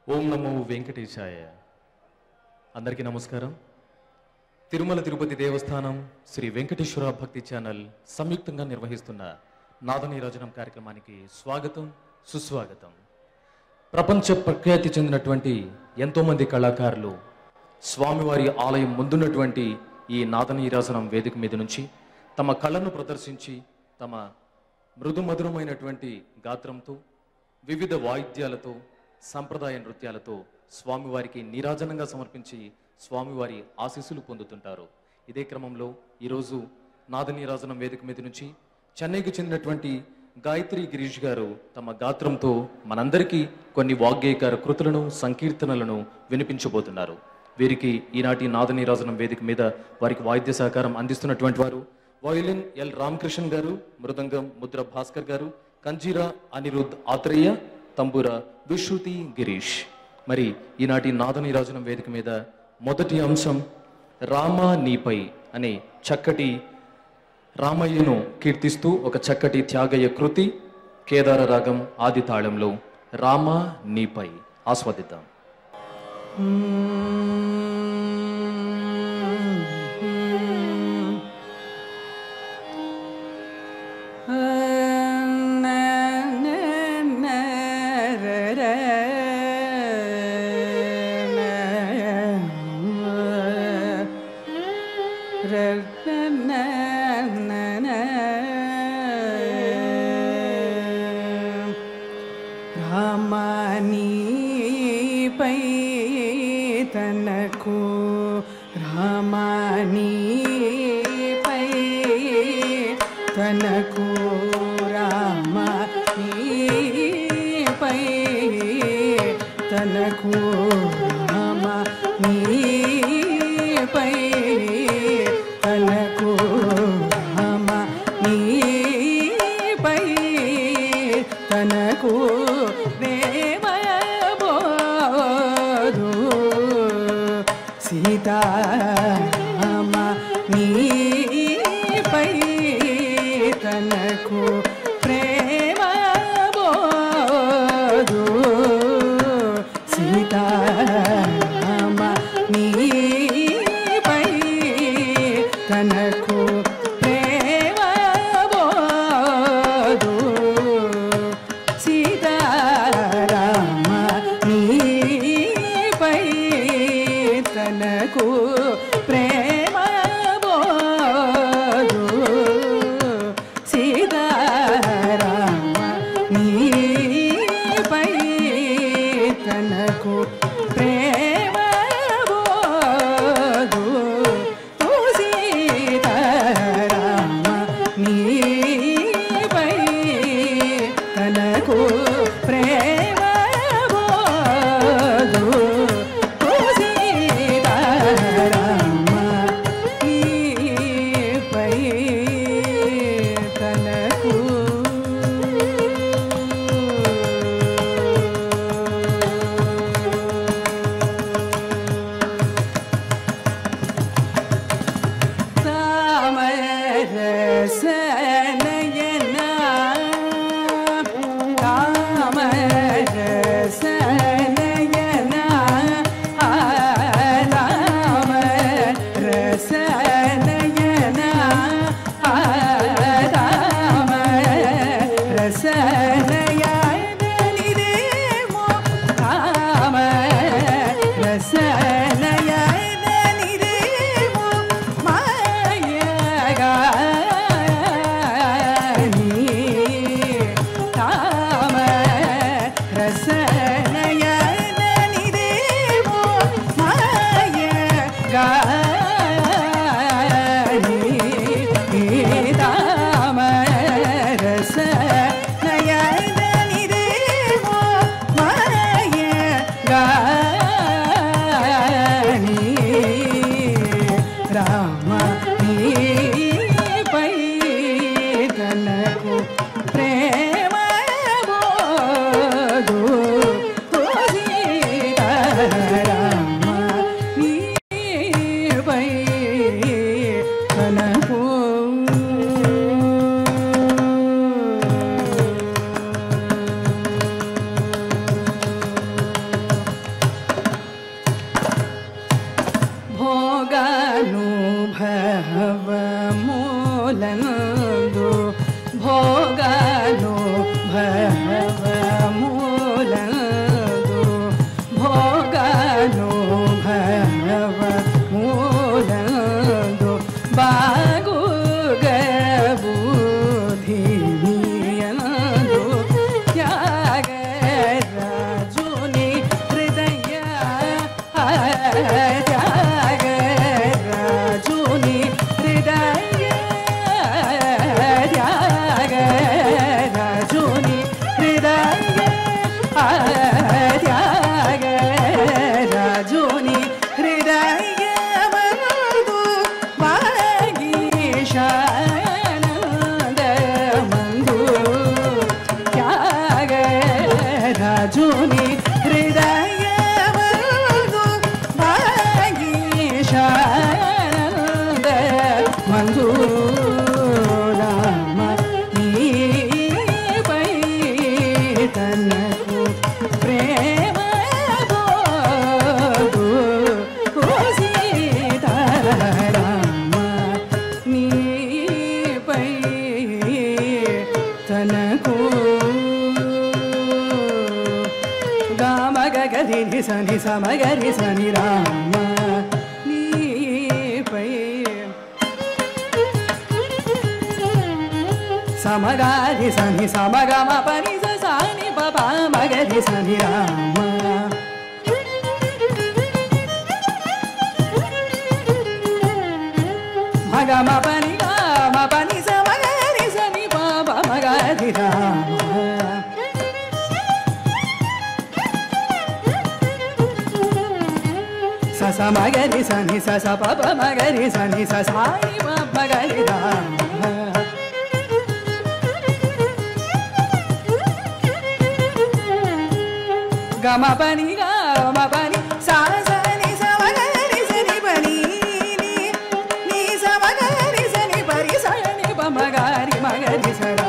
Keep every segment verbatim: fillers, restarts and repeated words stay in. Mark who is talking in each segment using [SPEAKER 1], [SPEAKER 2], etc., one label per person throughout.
[SPEAKER 1] ఓం నమో వెంకటేశాయ. అందరికీ నమస్కారం. తిరుమల తిరుపతి దేవస్థానం శ్రీ వెంకటేశ్వర భక్తి ఛానల్ సంయుక్తంగా నిర్వహిస్తున్న నాదనీరాజనం కార్యక్రమానికి స్వాగతం, సుస్వాగతం. ప్రపంచ ప్రఖ్యాతి చెందినటువంటి ఎంతోమంది కళాకారులు స్వామివారి ఆలయం ముందున్నటువంటి ఈ నాదనీరాజనం వేదిక మీద నుంచి తమ కళను ప్రదర్శించి తమ మృదుమధురమైనటువంటి గాత్రంతో, వివిధ వాయిద్యాలతో, సంప్రదాయ నృత్యాలతో స్వామివారికి నీరాజనంగా సమర్పించి స్వామివారి ఆశీస్సులు పొందుతుంటారు. ఇదే క్రమంలో ఈరోజు నాదనీరాజనం వేదిక మీద నుంచి చెన్నైకి చెందినటువంటి గాయత్రి గిరీష్ గారు తమ గాత్రంతో మనందరికీ కొన్ని వాగ్గేయకార కృతులను, సంకీర్తనలను వినిపించబోతున్నారు. వీరికి ఈనాటి నాదనీరాజనం వేదిక మీద వారికి వాయిద్య సహకారం అందిస్తున్నటువంటి వారు వయోలిన్ ఎల్ రామకృష్ణ గారు, మృదంగం ముద్ర భాస్కర్ గారు, కంజీరా అనిరుద్ ఆత్రేయ, తంబూర విశ్రుతి గిరీష్. మరి ఈనాటి నాదనీరాజనం వేదిక మీద మొదటి అంశం రామా నీపై అనే చక్కటి రామయ్యను కీర్తిస్తూ ఒక చక్కటి త్యాగయ్య కృతి, కేదార రాగం ఆది తాళంలో రామా నీపై ఆస్వాదిద్దాం.
[SPEAKER 2] రామానీపై తనకు రామానీపై తనకు రామానీపై తనకు రామానీపై తనకు రామానీపై తనకు ప్రేమబోధు సీతారామ నీపై తనకు ప్రేమబోధు సీతారామ నీపై తనకు ప్రేమబోధు సీతారామ నీపై తనకు ప్రేమబోధు సీతారామ మూలందు భోగాను భవమూలందు భోగాను భవమూలందు బాగుగబు రాజుని హృదయమందు భాగీశానంద మందు రామ నీపై తనకు ప్రేమ బోధు ఓ సీతారామ నీపై తనకు గగరి సని సమగరి సని రామ నీపై సమగారి సని సమగమ పని సాని బాబా మగరి సని రామ మగమ పని గమ పని సమగరి సని బాబా మగరి రామ సమగరి సని స పప మగరి సని స సాయి మగరి రామ గమ పని గమ పని సా సని సమగరి సని పని నీ సమగరి సని పరి సని మగరి మగరి సరా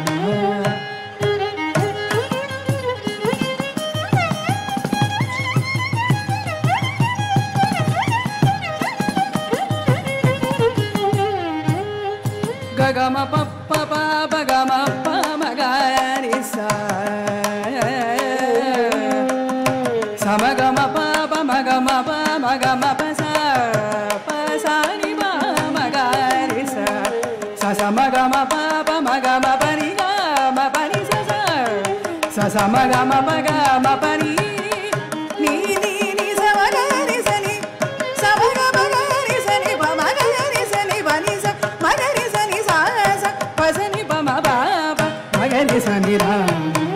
[SPEAKER 2] గమ పప్ప పాప గమ ప మగరి సా సమగమ పాప మగమ ప మగమ ప సా ప సాని మ మగరి సా స సమగమ పాప మగమ పని గమ పని స స సమగమ పగమ పని నీ నీ నీ సమగరి సని సమగమ గరి సని ప మగరి సని పని స మగరి పసని పమ బాబ మగరి సని రామ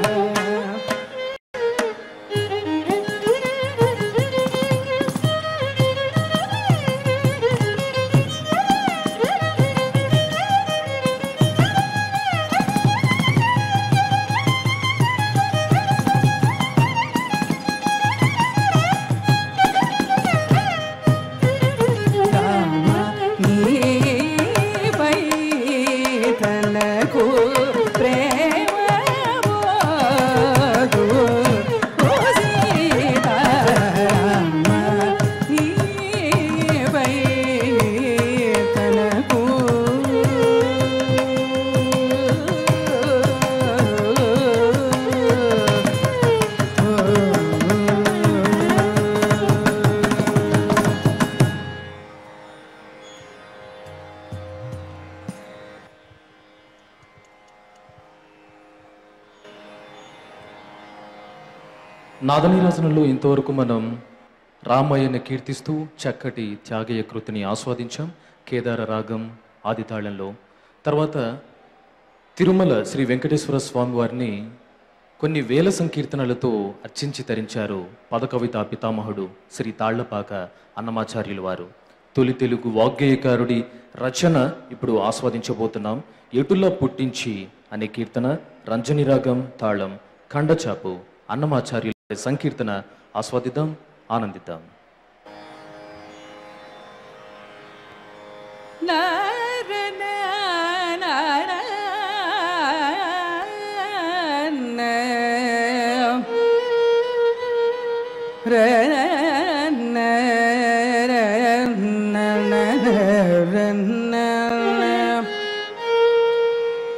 [SPEAKER 1] నాదనీరాజనంలో ఇంతవరకు మనం రామయ్యని కీర్తిస్తూ చక్కటి త్యాగయ్య కృతిని ఆస్వాదించాం కేదార రాగం ఆదితాళంలో. తర్వాత తిరుమల శ్రీ వెంకటేశ్వర స్వామి వారిని కొన్ని వేల సంకీర్తనలతో అర్చించి తరించారు పదకవితా పితామహుడు శ్రీ తాళ్లపాక అన్నమాచార్యులు వారు. తొలి తెలుగు వాగ్గేయకారుడి రచన ఇప్పుడు ఆస్వాదించబోతున్నాం. ఎటులా పుట్టించి అనే కీర్తన, రంజని రాగం తాళం, ఖండచాపు అన్నమాచార్యుల సంకీర్తన ఆస్వాదిద్దాం, ఆనందిద్దాం.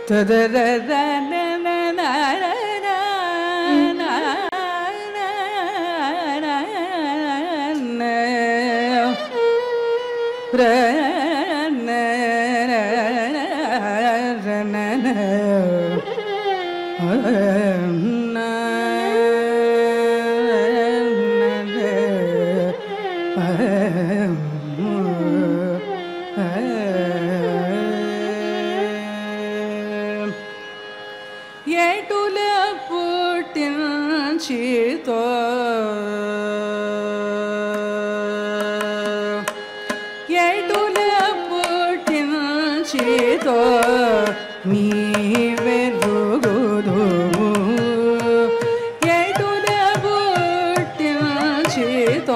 [SPEAKER 2] ఏటుల పుట్టించితో ఏటుల పుట్టించితో నీవెరుగుదు ఏటుల పుట్టించితో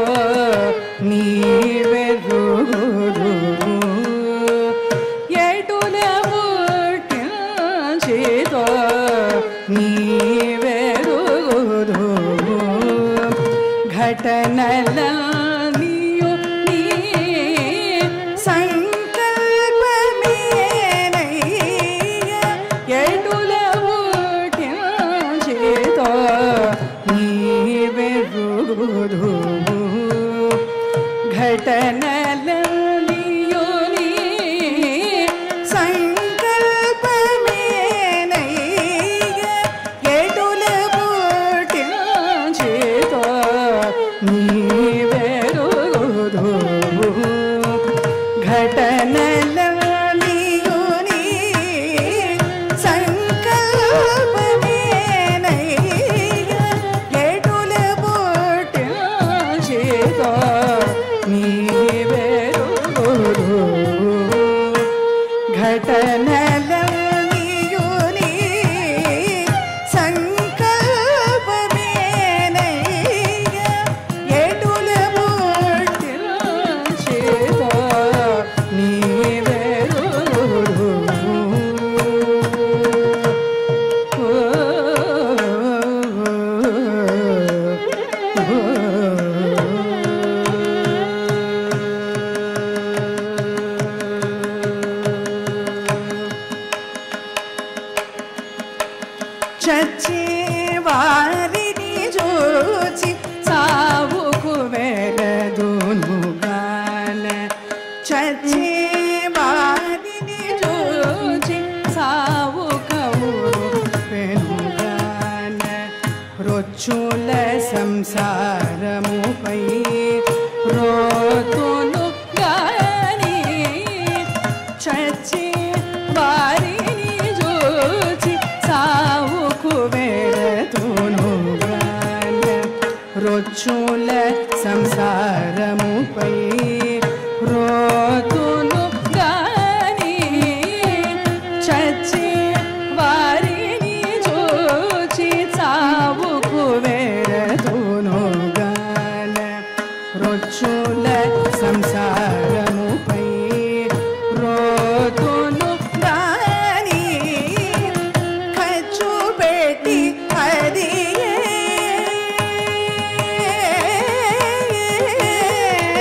[SPEAKER 2] నీవెరుగుదు ఏటుల పుట్టించితో నీవెరుగుదు ఘటనలనియు నీ సంకల్పమేనయ్య ఎటుల పుట్టించితో నీవెరుగుదు ఘటనలనియు నీ సంకల్పమేనయ్య ఎటుల పుట్టించితో నీవెరుగుదు ఘటనలనియు నీ సంకల్పమేనయ్య ఎటుల పుట్టించితో నీవెరుగుదు ఘటనలనియు నీ సంకల్పమేనయ్య ఎటుల పుట్టించితో నీవెరుగుదు చచ్చే వారిని చూచి సావుకు వెరదునుగాన చచ్చే వారిని చూచి సావుకు వెనుగాన రొచ్చుల సంసారముపై రోతును గాని చచ్చే వారిని చూచి సావుకు వెరతునుగాన రొచ్చుల సంసారముపై రోతును గాని చచ్చే వారిని చూచి సావుకు వెరతునుగాన రొచ్చుల సంసారముపై రోతును గాని ఖర్చు పెట్టి అది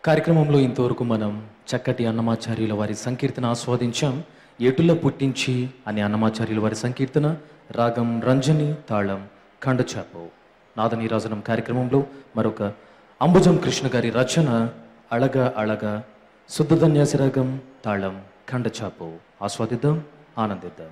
[SPEAKER 1] కార్యక్రమంలో ఇంతవరకు మనం చక్కటి అన్నమాచార్యుల వారి సంకీర్తన ఆస్వాదించాం. ఎటుల పుట్టించి అనే అన్నమాచార్యుల వారి సంకీర్తన, రాగం రంజని, తాళం ఖండచాపు. నాదనీరాజనం కార్యక్రమంలో మరొక అంబుజం కృష్ణ గారి రచన అళగ అళగ, శుద్ధధన్యాసి రాగం, తాళం ఖండచాపు. ఆస్వాదిద్దాం, ఆనందిద్దాం.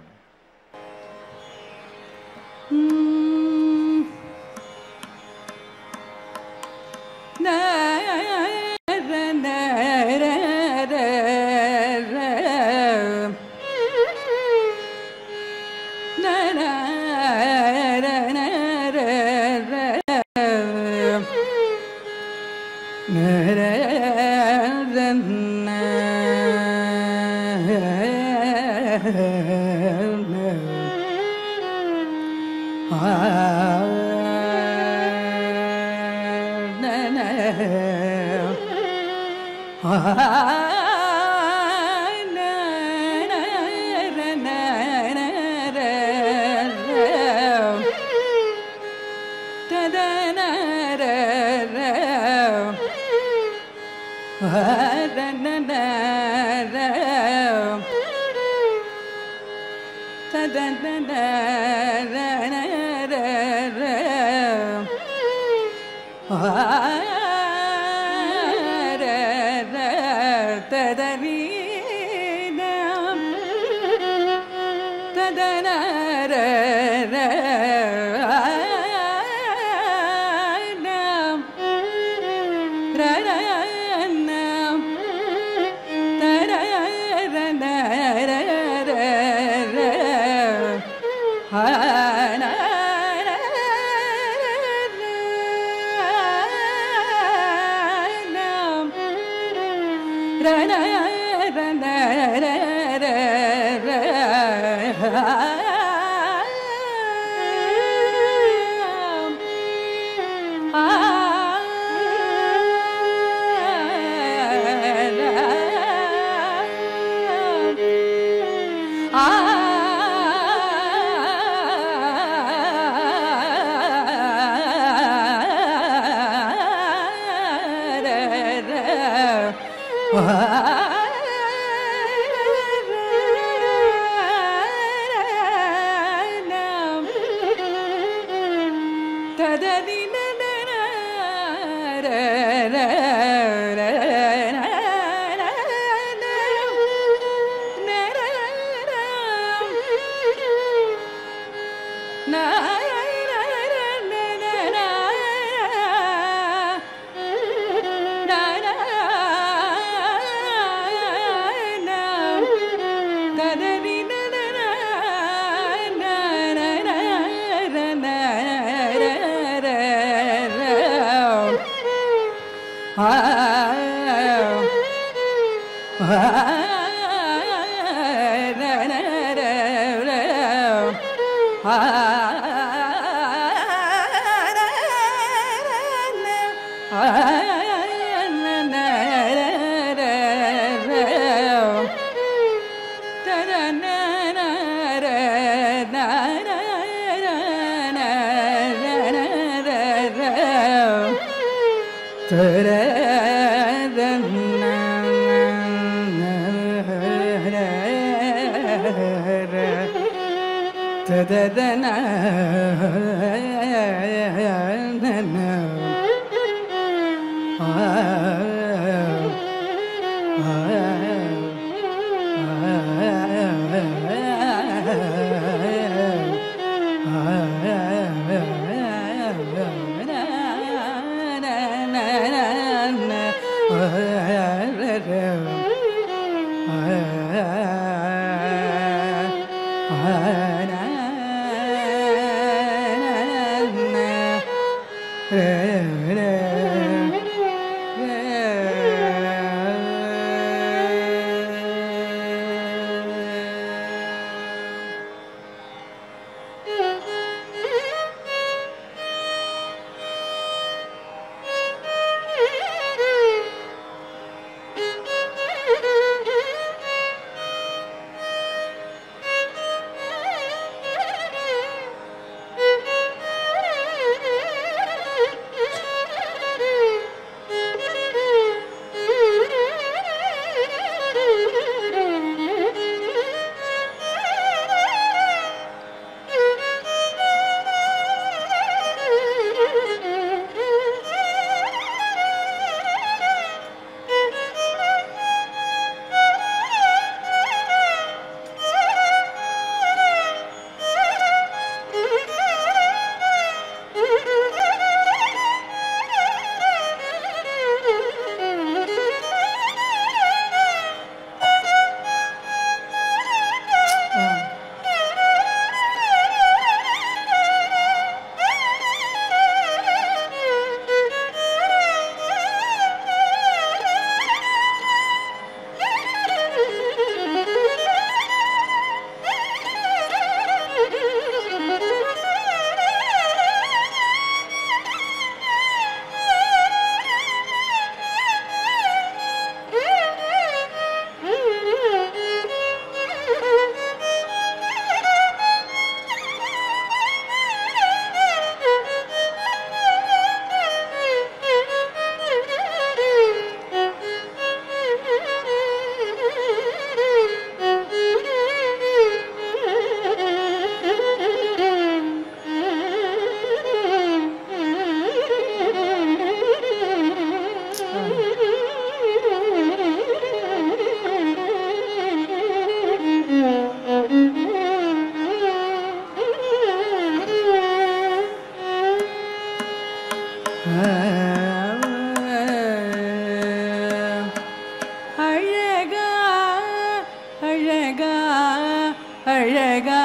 [SPEAKER 2] அழகா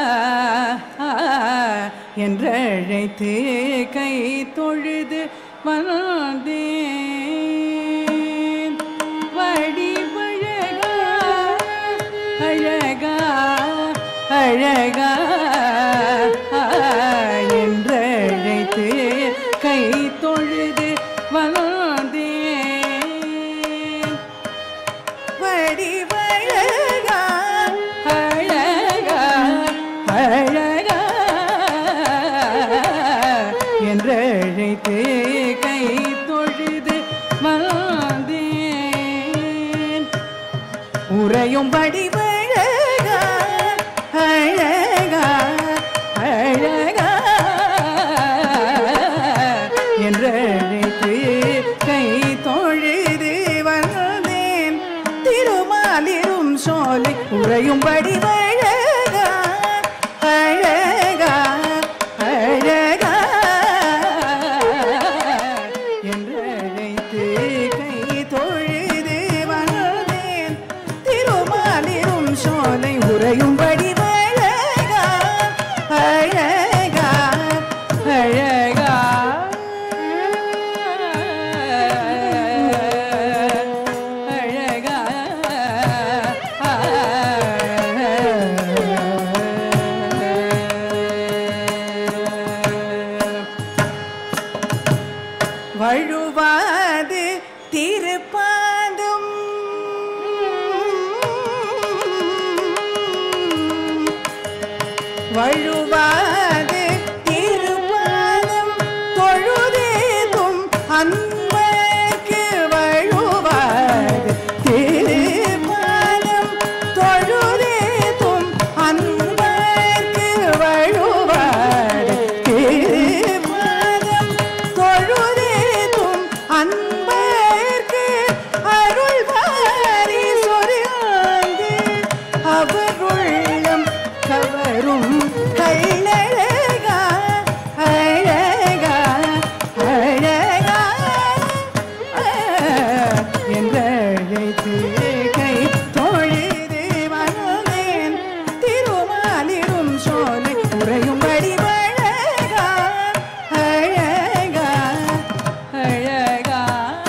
[SPEAKER 2] என்றழைத்து கை தொழுது வந்தேன். வடிவழகா அழகா அழகா என்றழைத்து கை தொழுது வந்தேன். வடிவழகா அழகா அழகா என்றழைத்து கை தொழுது வந்தேன். உறையும் வடிவழகா அழகா அழகா என்றழைத்து கை தொழுது வந்தேன். திருமாலிரும் சோலை உறையும் வடிவழகா அழகா அழகா என்றழைத்து கை தொழுது வந்தேன். திருமாலிரும் சோலை உறையும் வடிவழகா அழகா அழகா அழகா வழுவாது திருப்பாதம் வழுவாது திருப்பாதம் தொழுதேதும் அன்பர்க்கு வழுவாது திருப்பாதம் தொழுதேதும் அன்பர்க்கு வழுவாது திருப்பாதம் தொழுதேதும் அன்பர்க்கு அருள்வாரி சொரிந்து அவருள்ளம் கவரும் கள்ளழகா அழகா அழகா என்றழைத்து கை தொழுது வந்தேன். திருமாலிரும் சோலை உறையும் வடிவழகா அழகா அழகா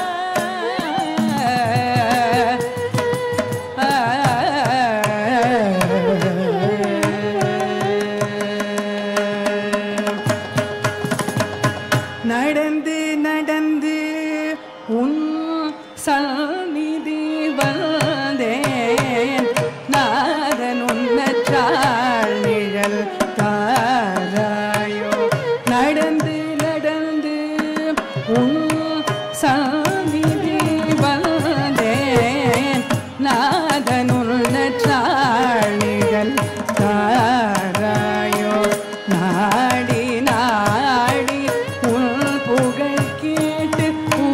[SPEAKER 2] நடந்து நடந்து உன் சந்நிதி வந்தேன். நாதன் உன்னற்றாள் நிழல் தாராயோ. நடந்து நடந்து உன் சந்நிதி வந்தேன். நாதன் உன்னற்றாள் நிழல் தாராயோ. நாடி நாடி உன் புகழ் கேட்டு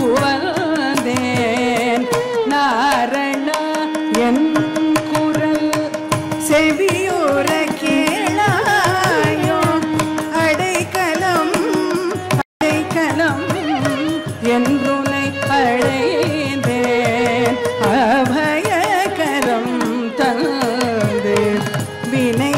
[SPEAKER 2] வந்தேன். நாரணா என் குரல் செவியோர கேளாயோ. அடைக்கலம் அடைக்கலம் என்றுனை அடைந்தேன். அபயகரம் தந்து வினை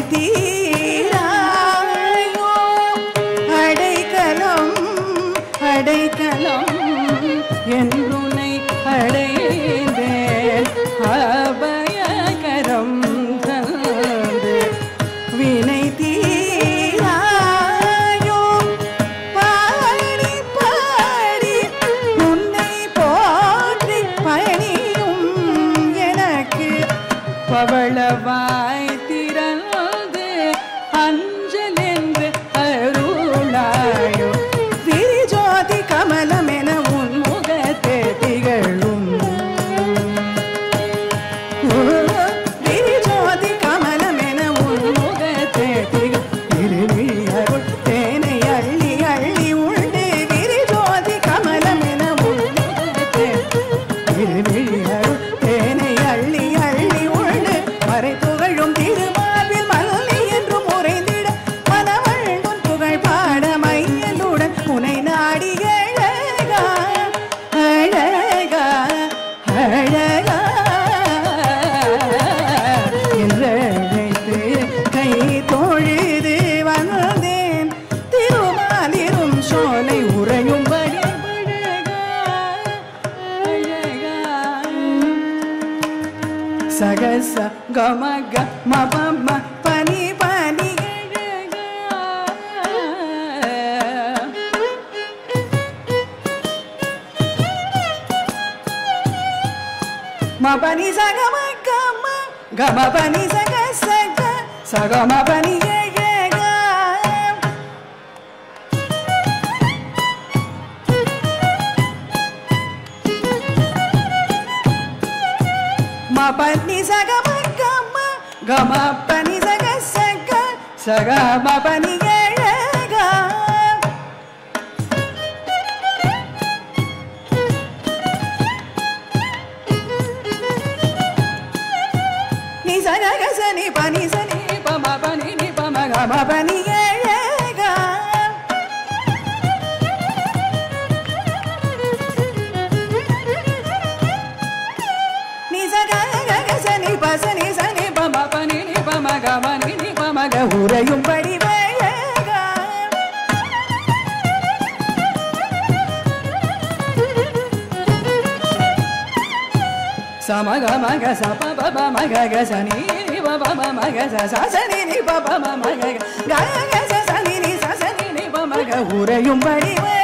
[SPEAKER 2] தீராயோ. அடைக்கலம் அடைக்கலம் என்றுனை அடைந்தேன். அபயகரம் தந்து வினை தீராயோ. பாடி பாடி உன்னை போற்றி பணியும் எனக்கு பவளவாய் திறந்து அஞ்சல் என்று அருளாயோ. விரிஜோதி கமலம் என உன் முகத்தே திகழும். விரிஜோதி கமலம் என உன் முகத்தே திகழும். திருவிழியருள் தேனை அள்ளி அள்ளி உண்டு. விரிஜோதி கமலம் என உன் முகத்தே திருவிழியருள் தேனை அள்ளி அள்ளி உண்டு. மறை புகழும் திருமார்பில் மல்லி என்றும் உரைந்திட மனவழ்ந்துன் புகழ் பாட மையலுடன் உனை நாடி அழகா அழகா அழகா என்றழைத்து సగస గమ గ మ ప మ పని పని మ పని సగ మ గ మ గ మ పని సగ సగ సగ మ పని గ గ మ పని సగ మ గ మ గ మ పని సగ సగ సగ మ పని గ గ ని సగ గ స ని పని స ని ప మ పని ని ప మ గ మ పని గ గ ని సగ గ గ స ని ప స ని స ని ప మ పని ని ప మ గ మ ని ని ప మ గ உரையும் படி வேக சம க ம க ச ப ப ப ம க க ச நி நி ப ப ப ம க ச ச ச நி நி ப ப ம ம க க க க ச ச நி நி ச ச நி நி ப ம க உரையும் படி வேக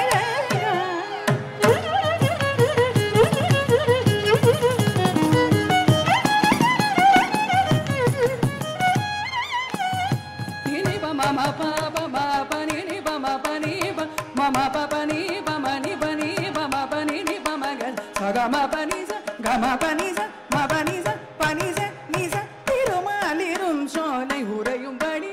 [SPEAKER 2] ni ni pa ma ma pa pa ma pa ni ni pa ma pa ni pa ma ma pa pa ni pa ma ni pa ni pa ma pa ni ni pa ma ga sa ga ma pa ni sa ga ma pa ni sa ma pa ni sa pa ni sa ni sa திருமாலிரும் சோலை உறையும் படி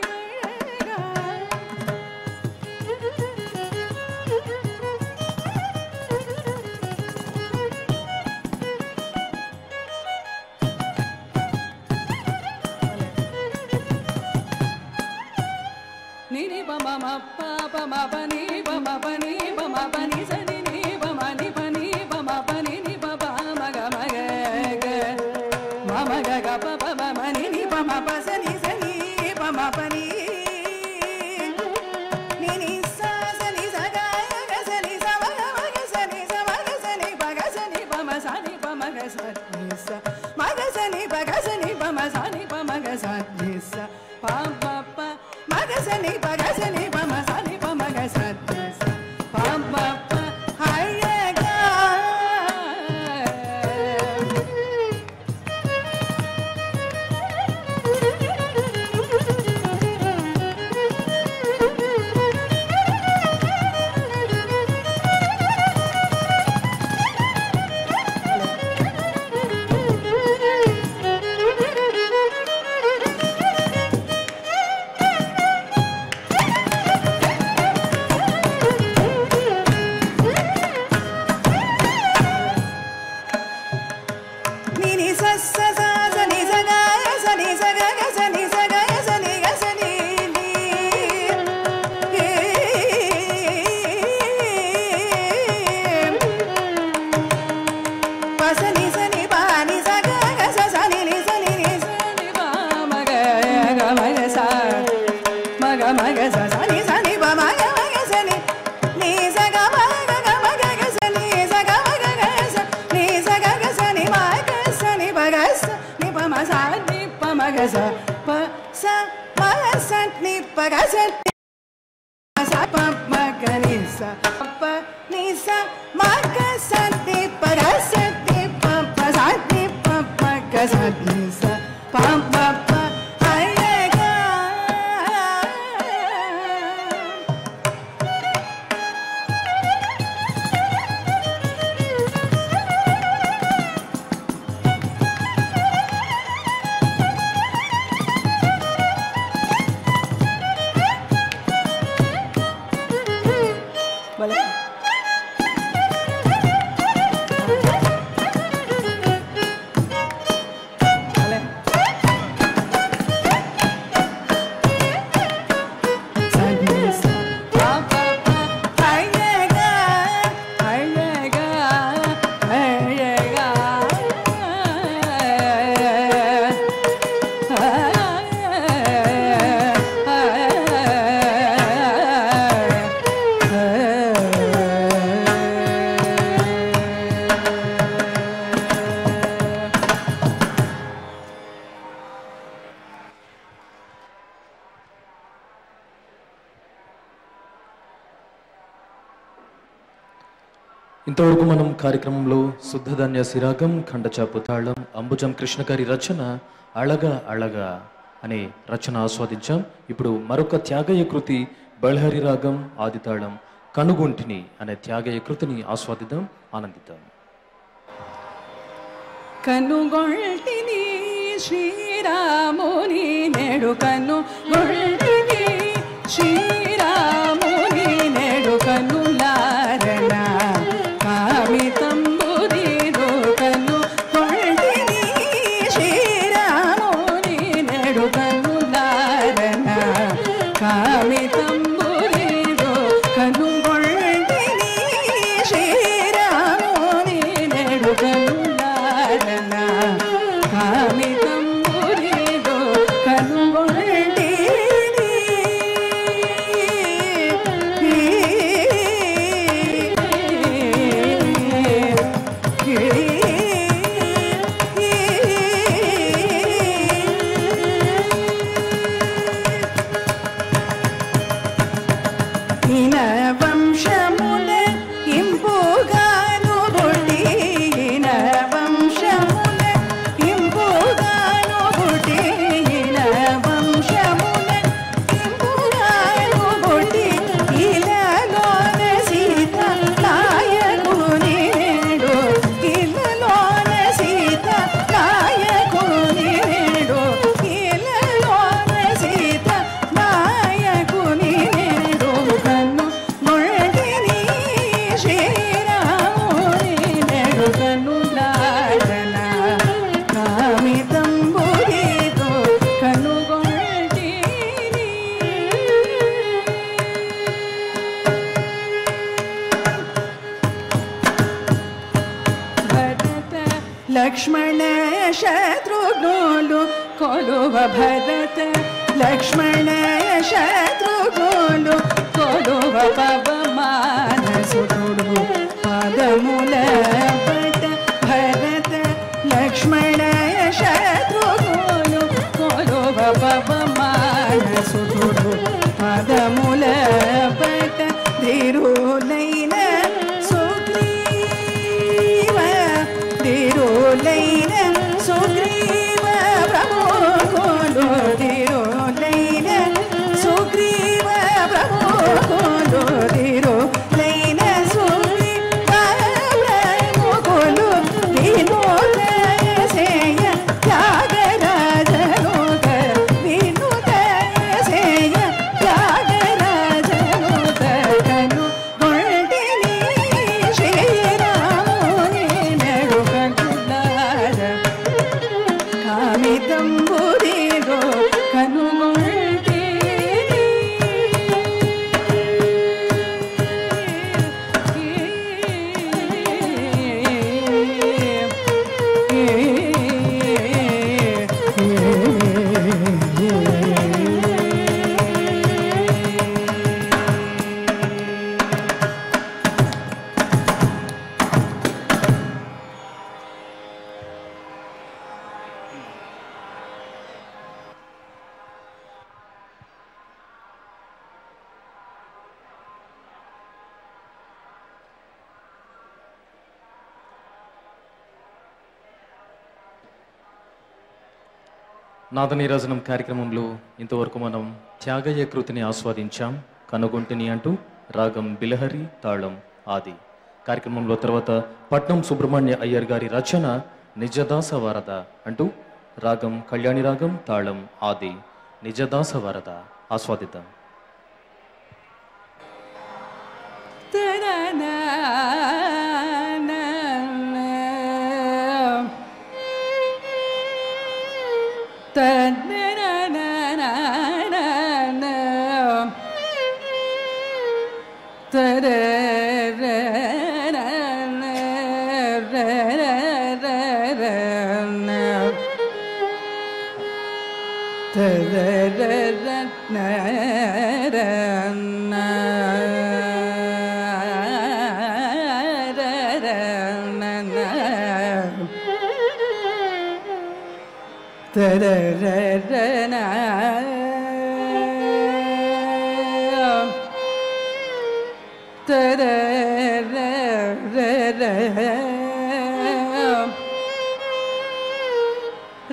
[SPEAKER 2] ni ni pa ma ma pa pa ma pa ni pa ma pa ni pa ma pa ni sa ni ni pa ma ni pa ni pa ma pa ni ni pa pa ma ga ma ga ga ma ma ga ga pa pa ma ma ni ni pa ma pa sa ni sa ni pa ma pa ni ni ni sa sa ni sa ga ga sa ni sa ma ga ma ga sa ni sa ma ga sa ni pa ga sa ni pa ma sa ni pa ma ga sa ni sa ma ga sa ni pa ga sa ni pa ma sa ni pa ma ga sa ni sa pa pa pa ma ga sa ni pa ga sa ni pa ma sa ni pa ma ga sa ni sa pa pa pa hai ga ni ni sa sa sa sa ni sa ga sa ni sa ga ga sa ni sa ga ga sa ni ga sa ni ni pa sa ni sa ni pa ni sa ga ga sa sa ni ni sa ni ni sa ni pa ma ga ga ma ga sa ma ga ma ga sa sa ni sa ni pa ma ga ma ga sa ni ni sa ga ma ga ga ma ga ga sa ni sa ga ma ga ga sa ni sa ga ga sa ni ma ga sa ni pa ga sa ni pa ma sa ni pa ma ga sa pa sa ma ga sa ni pa ga sa ni pa sa pa ma ga ni sa pa ni sa ma ga sa ni pa ga sa ni pa pa sa ni pa ma ga sa ni sa pa pa pa ai ga boleh
[SPEAKER 1] ఇంతవరకు మనం కార్యక్రమంలో శుద్ధధాన్య సిరాగం ఖండచాపు తాళం అంబుజం కృష్ణగారి రచన అళగ అళగ అనే రచన ఆస్వాదించాం. ఇప్పుడు మరొక త్యాగయ్య కృతి బళహరి రాగం ఆదితాళం కనుగొంటిని అనే త్యాగయ్య కృతిని ఆస్వాదిద్దాం, ఆనందిద్దాం.
[SPEAKER 2] కనుగొంటిని శ్రీరాముని నేడు కనుగొంటిని శ్రీరాముని నేడు కనులారణ కామితంబుదిరు కనుగొంటిని శ్రీరాముని నేడు కనులారణ కామితంబుదిరు కనుగొంటిని శ్రీరాముని నేడు కనులారణ కామితంబుదిరు కనుగొంటిని లక్ష్మణ శత్రుఘ్నులు కొలువ భరత లక్ష్మణ శత్రుఘ్నులు కొలువ పవమానసుతుడు పదముల పట భరత లక్ష్మణ శత్రుఘ్నులు కొలువ పవమానసుతుడు పదముల పట ధీరులైన తిరులైన సుగ్రీవ ప్రభుకులు తిరులైన సుగ్రీవ ప్రభుకులు తిరులైన సుగ్రీవ ప్రభుకులు వినుదయసేయ త్యాగరాజనుత వినుదయసేయ త్యాగరాజనుత కను గొంటిని శ్రీరాముని నెడు కామితంబుదిరు కనుగొంటిని
[SPEAKER 1] నాదనీరాజనం కార్యక్రమంలో ఇంతవరకు మనం త్యాగయ్య కృతిని ఆస్వాదించాం. కనుగొంటిని అంటూ రాగం బిలహరి తాళం ఆది. కార్యక్రమంలో తర్వాత పట్నం సుబ్రహ్మణ్య అయ్యర్ గారి రచన నిజదాస వారద అంటూ రాగం కళ్యాణి రాగం తాళం ఆది నిజదాస వారద ఆస్వాదిద్దాం.
[SPEAKER 2] Ta-da-da-da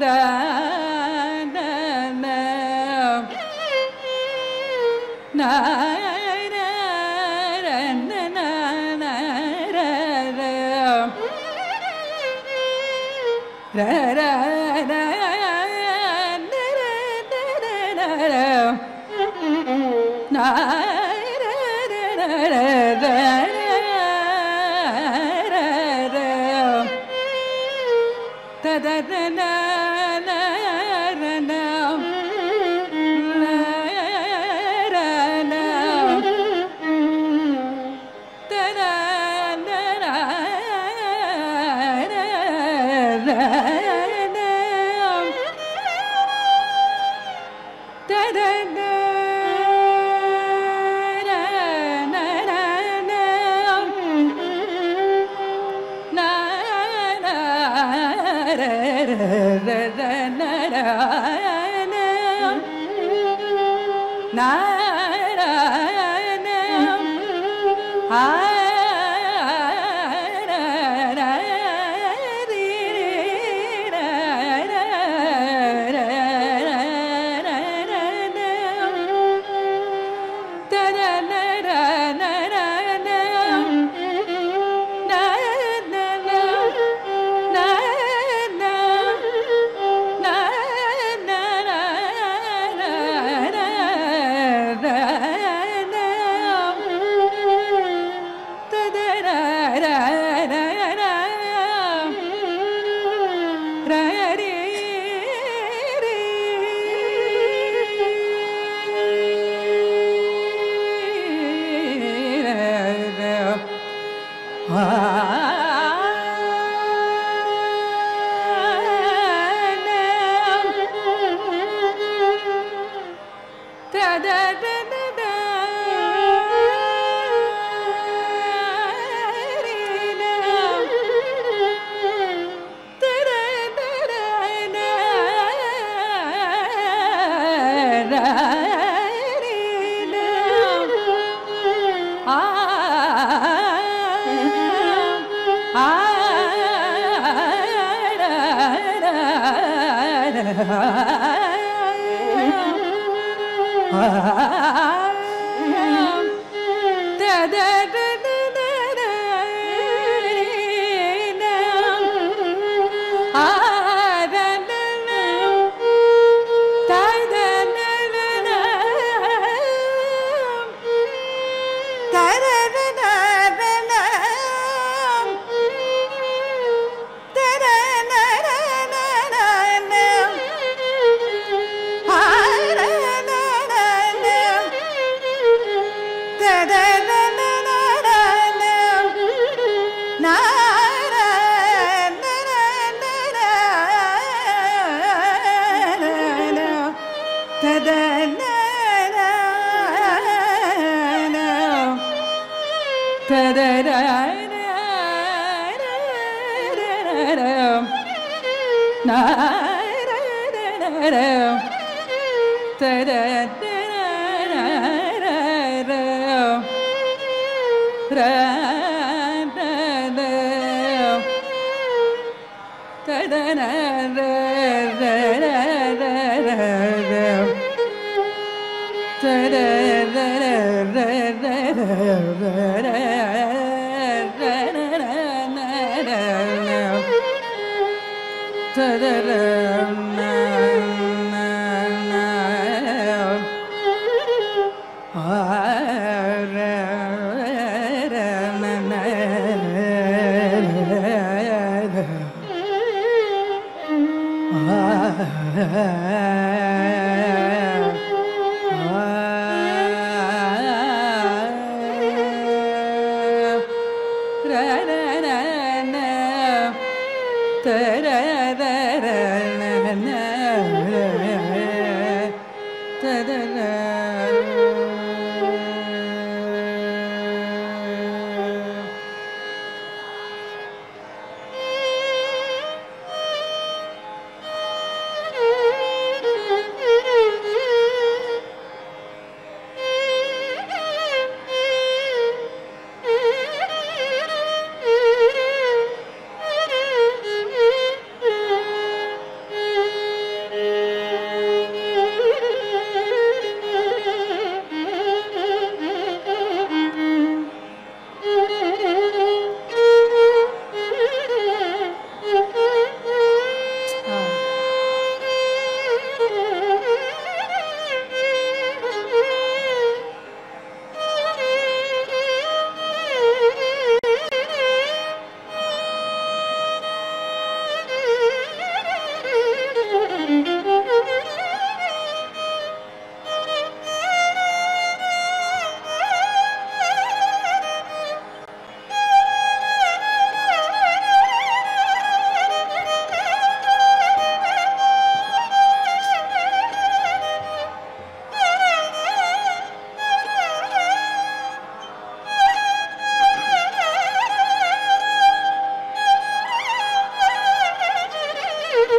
[SPEAKER 3] Thank you.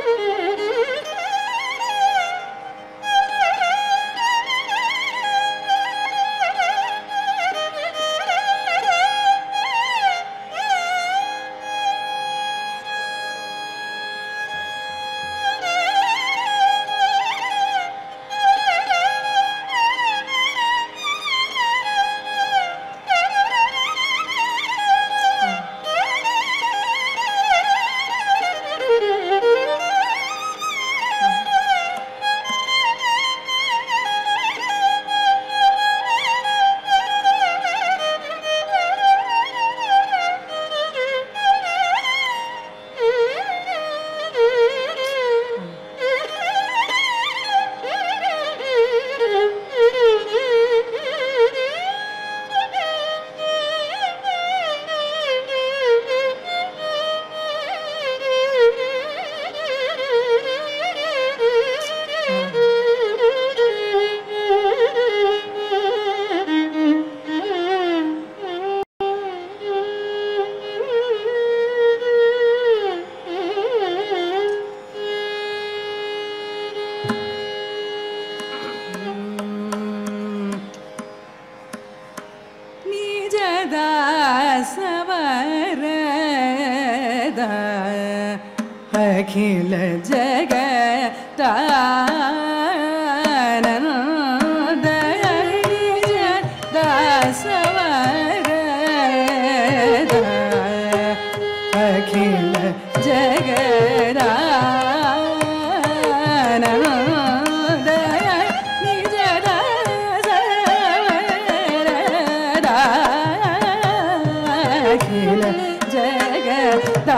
[SPEAKER 2] अखिल जगदानंद दासवरद अखिल जगदानंद निज दासवरद अखिल जगदा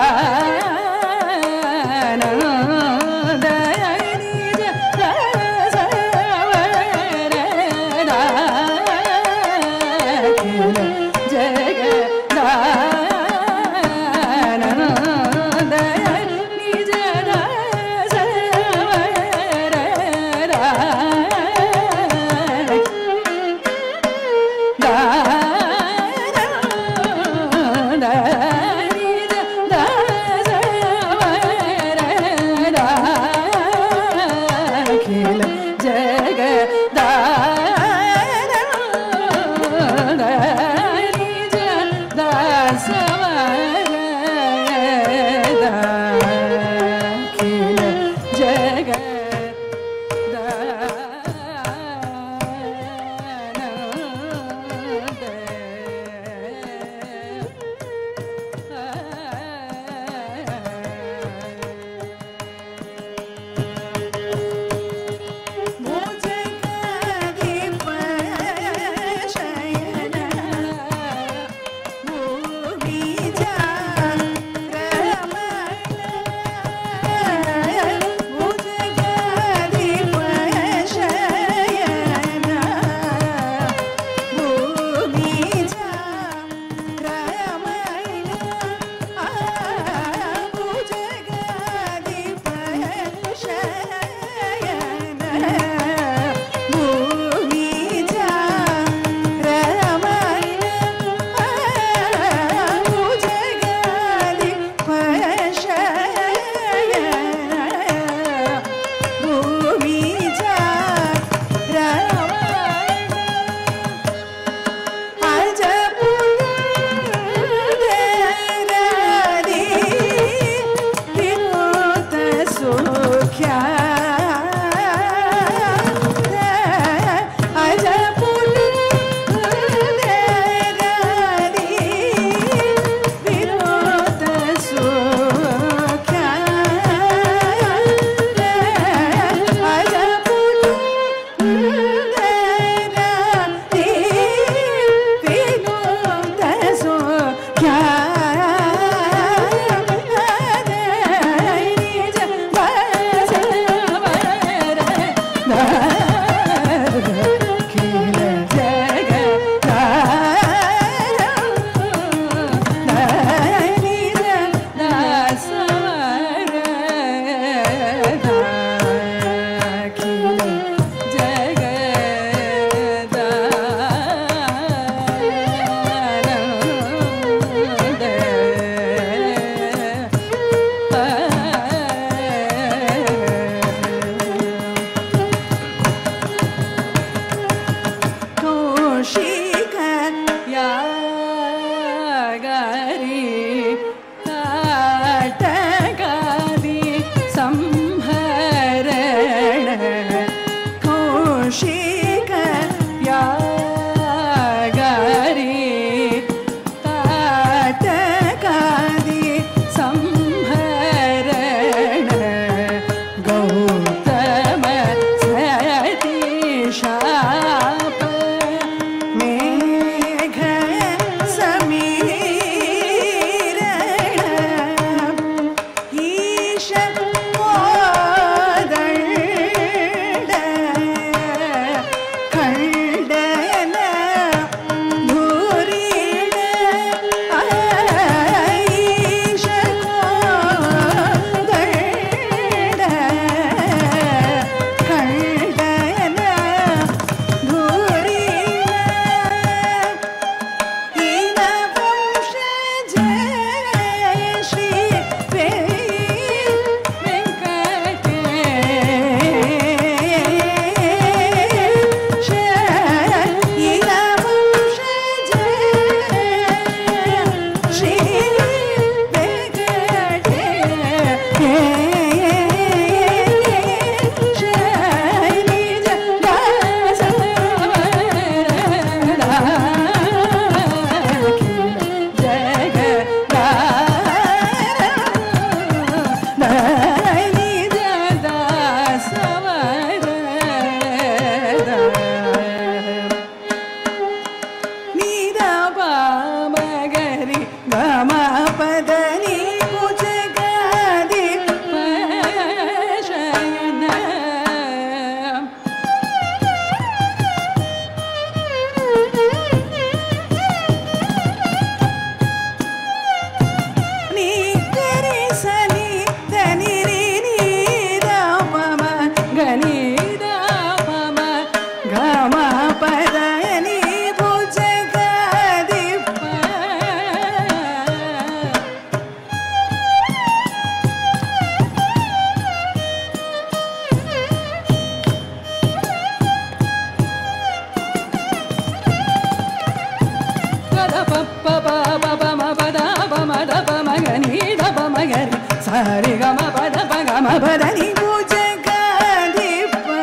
[SPEAKER 2] ri ga ma pa da pa ga ma pa da ni bu je ga di pa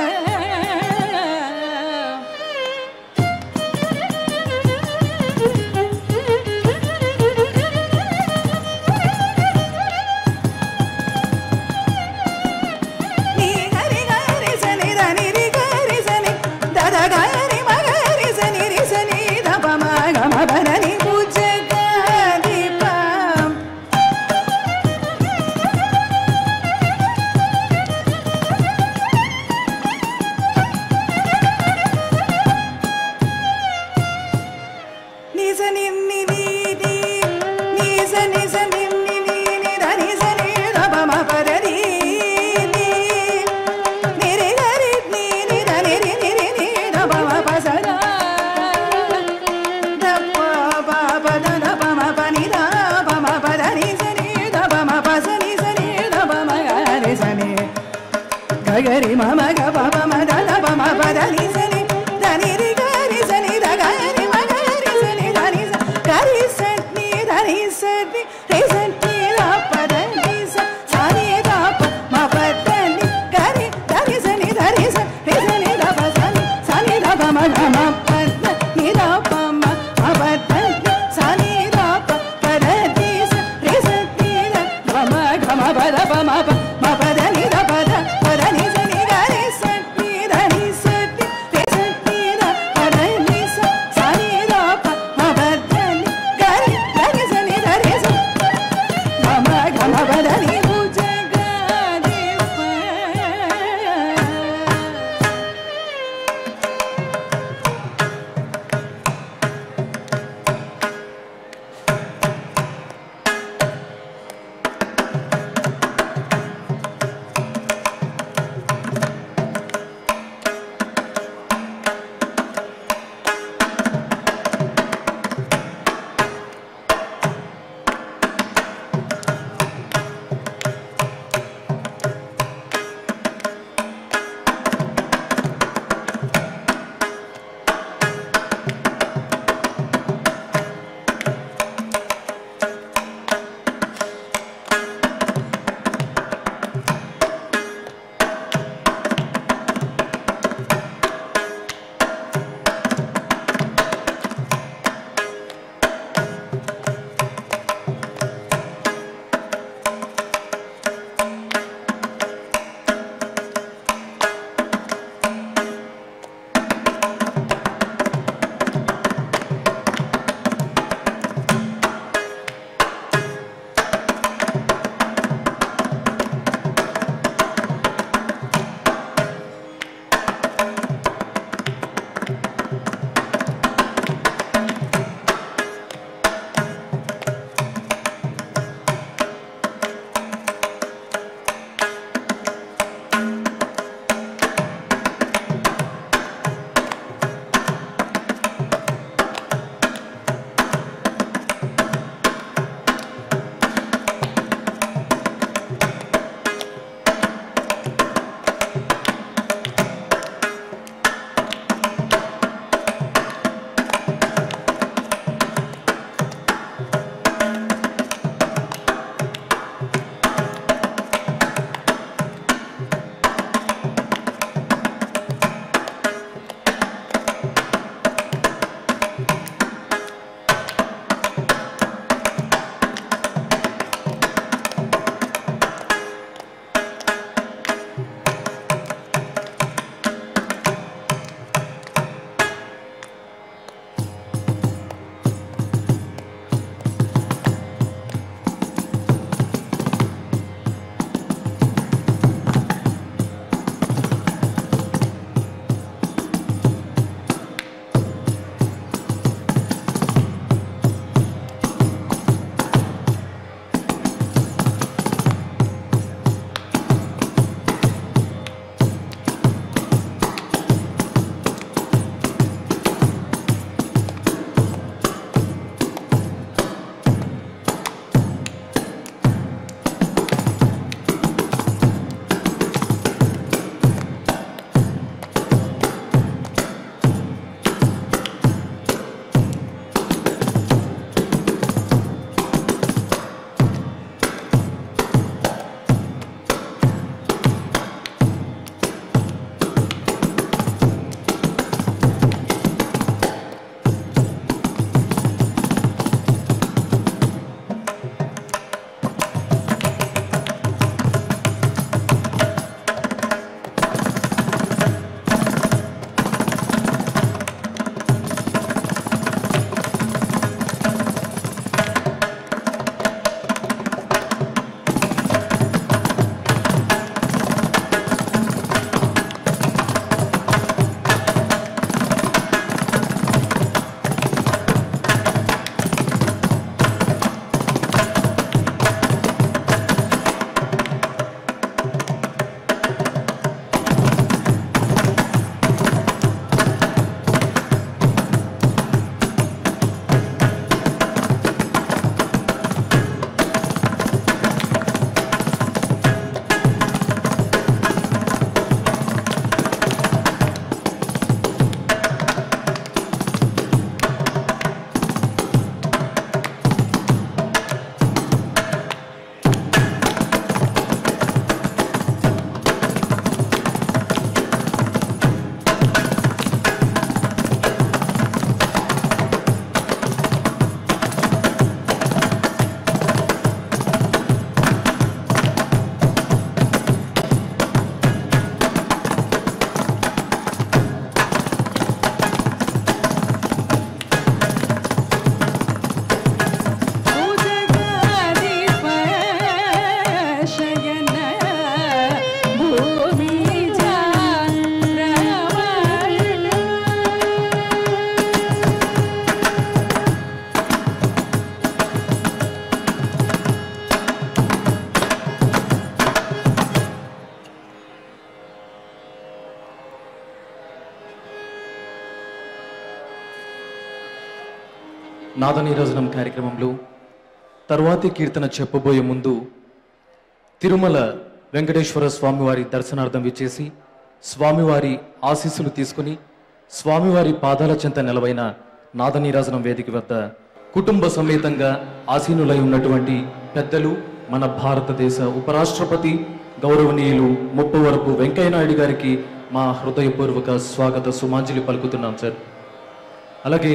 [SPEAKER 2] ni ga ri ga ri sa ni da ni ri ga ri sa ni da da ga ri ma ga ri sa ni ri sa ni da pa ma ga ma pa da ni bu je ga di pa ni sa ni ni ni ni ni sa ni sa ni ni ni ni da ni sa ni da pa ma pa da ni ni ni ri ga ri ni ni da ni ri ni ri ni da pa ma pa sa da da pa pa pa da da pa ma pa ni da pa ma pa da ni sa ni da pa ma pa sa ni sa ni da pa ma ga ri sa ni ga ga ri ma ma ga pa pa ma da da pa ma pa da ni sa ni da ni ri ga ri sa ni da ga ri ma ga ri sa ni da ni sa ga ri sa ni da ni sa ni ri sa ni da pa da ni sa sa ni da pa ma pa da ni ga ri da ni sa ni da ri sa ri sa ni da pa sa ni sa ni da pa ma ga ma pa da ni da pa ma ma pa da ni sa ni da pa pa da ni sa ri sa ni da pa ma ga ma pa da pa ma pa ma pa da ni da pa da pa da ni sa ni ga ri sa ni da ni sa ni ri sa ni da pa da ni sa sa ni da pa ma pa da ni ga ri da ni sa ni da ri sa ma ma ga ma pa da ni bu je ga di pa
[SPEAKER 1] Nada Neerajanam కార్యక్రమంలో తరువాతి కీర్తన చెప్పబోయే ముందు తిరుమల వెంకటేశ్వర స్వామివారి దర్శనార్థం విచ్చేసి స్వామివారి ఆశీస్సులు తీసుకుని స్వామివారి పాదాల చెంత నిలవైన నాదనీరాజనం వేదిక వద్ద కుటుంబ సమేతంగా ఆసీనులై ఉన్నటువంటి పెద్దలు, మన భారతదేశ ఉపరాష్ట్రపతి గౌరవనీయులు ముప్పవరపు వెంకయ్యనాయుడు గారికి మా హృదయపూర్వక స్వాగత సుమాంజలి పలుకుతున్నాం సార్. అలాగే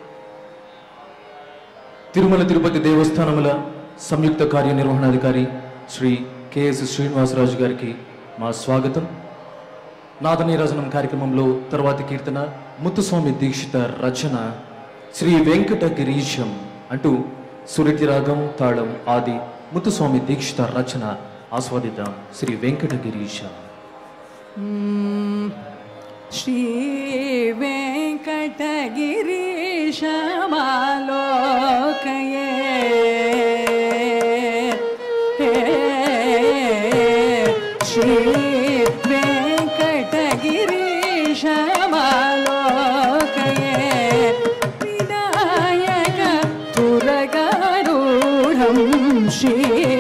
[SPEAKER 1] తిరుమల తిరుపతి దేవస్థానముల సంయుక్త కార్యనిర్వహణాధికారి శ్రీ కెఎస్ శ్రీనివాసరాజు గారికి మా స్వాగతం. నాదనీరాజనం కార్యక్రమంలో తర్వాతి కీర్తన ముత్తుస్వామి దీక్షిత రచన శ్రీ వెంకటగిరీశం అంటూ సురటి రాగం తాళం ఆది ముత్తుస్వామి దీక్షిత రచన ఆస్వాదిద్దాం. శ్రీ వెంకటగిరీశం.
[SPEAKER 2] శ్రీ వెంకటగిరీశమాలోకయే శ్రీ వెంకటగిరీశమాలోకయే వినాయక తురగారూఢం శ్రీ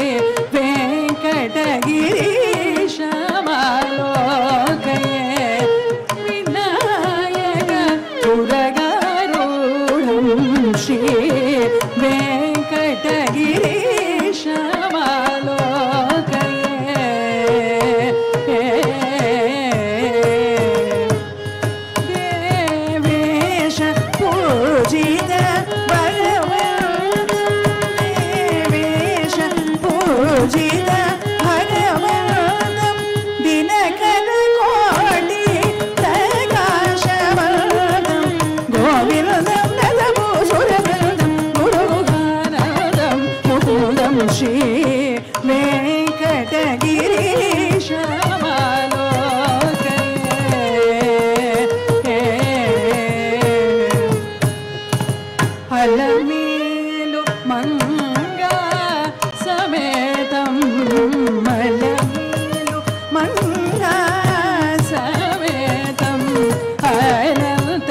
[SPEAKER 2] వెంకటగిరీశమాలోకయే వినాయక తురగారూఢం శ్రీ వెంకటగిరీశమాలోకయే దేవేశ పూజిత దేవేశ పూజిత భగవంతం దినకర కోటి ప్రకాశవంతం గోవిందం నలభూసురవృందం గురుగానందం ముకుందం శ్రీ వెంకటగిరీశమాలోకయే అలమేలు మంగా సమేతం అలమేలు మంగా సమేతం అనంత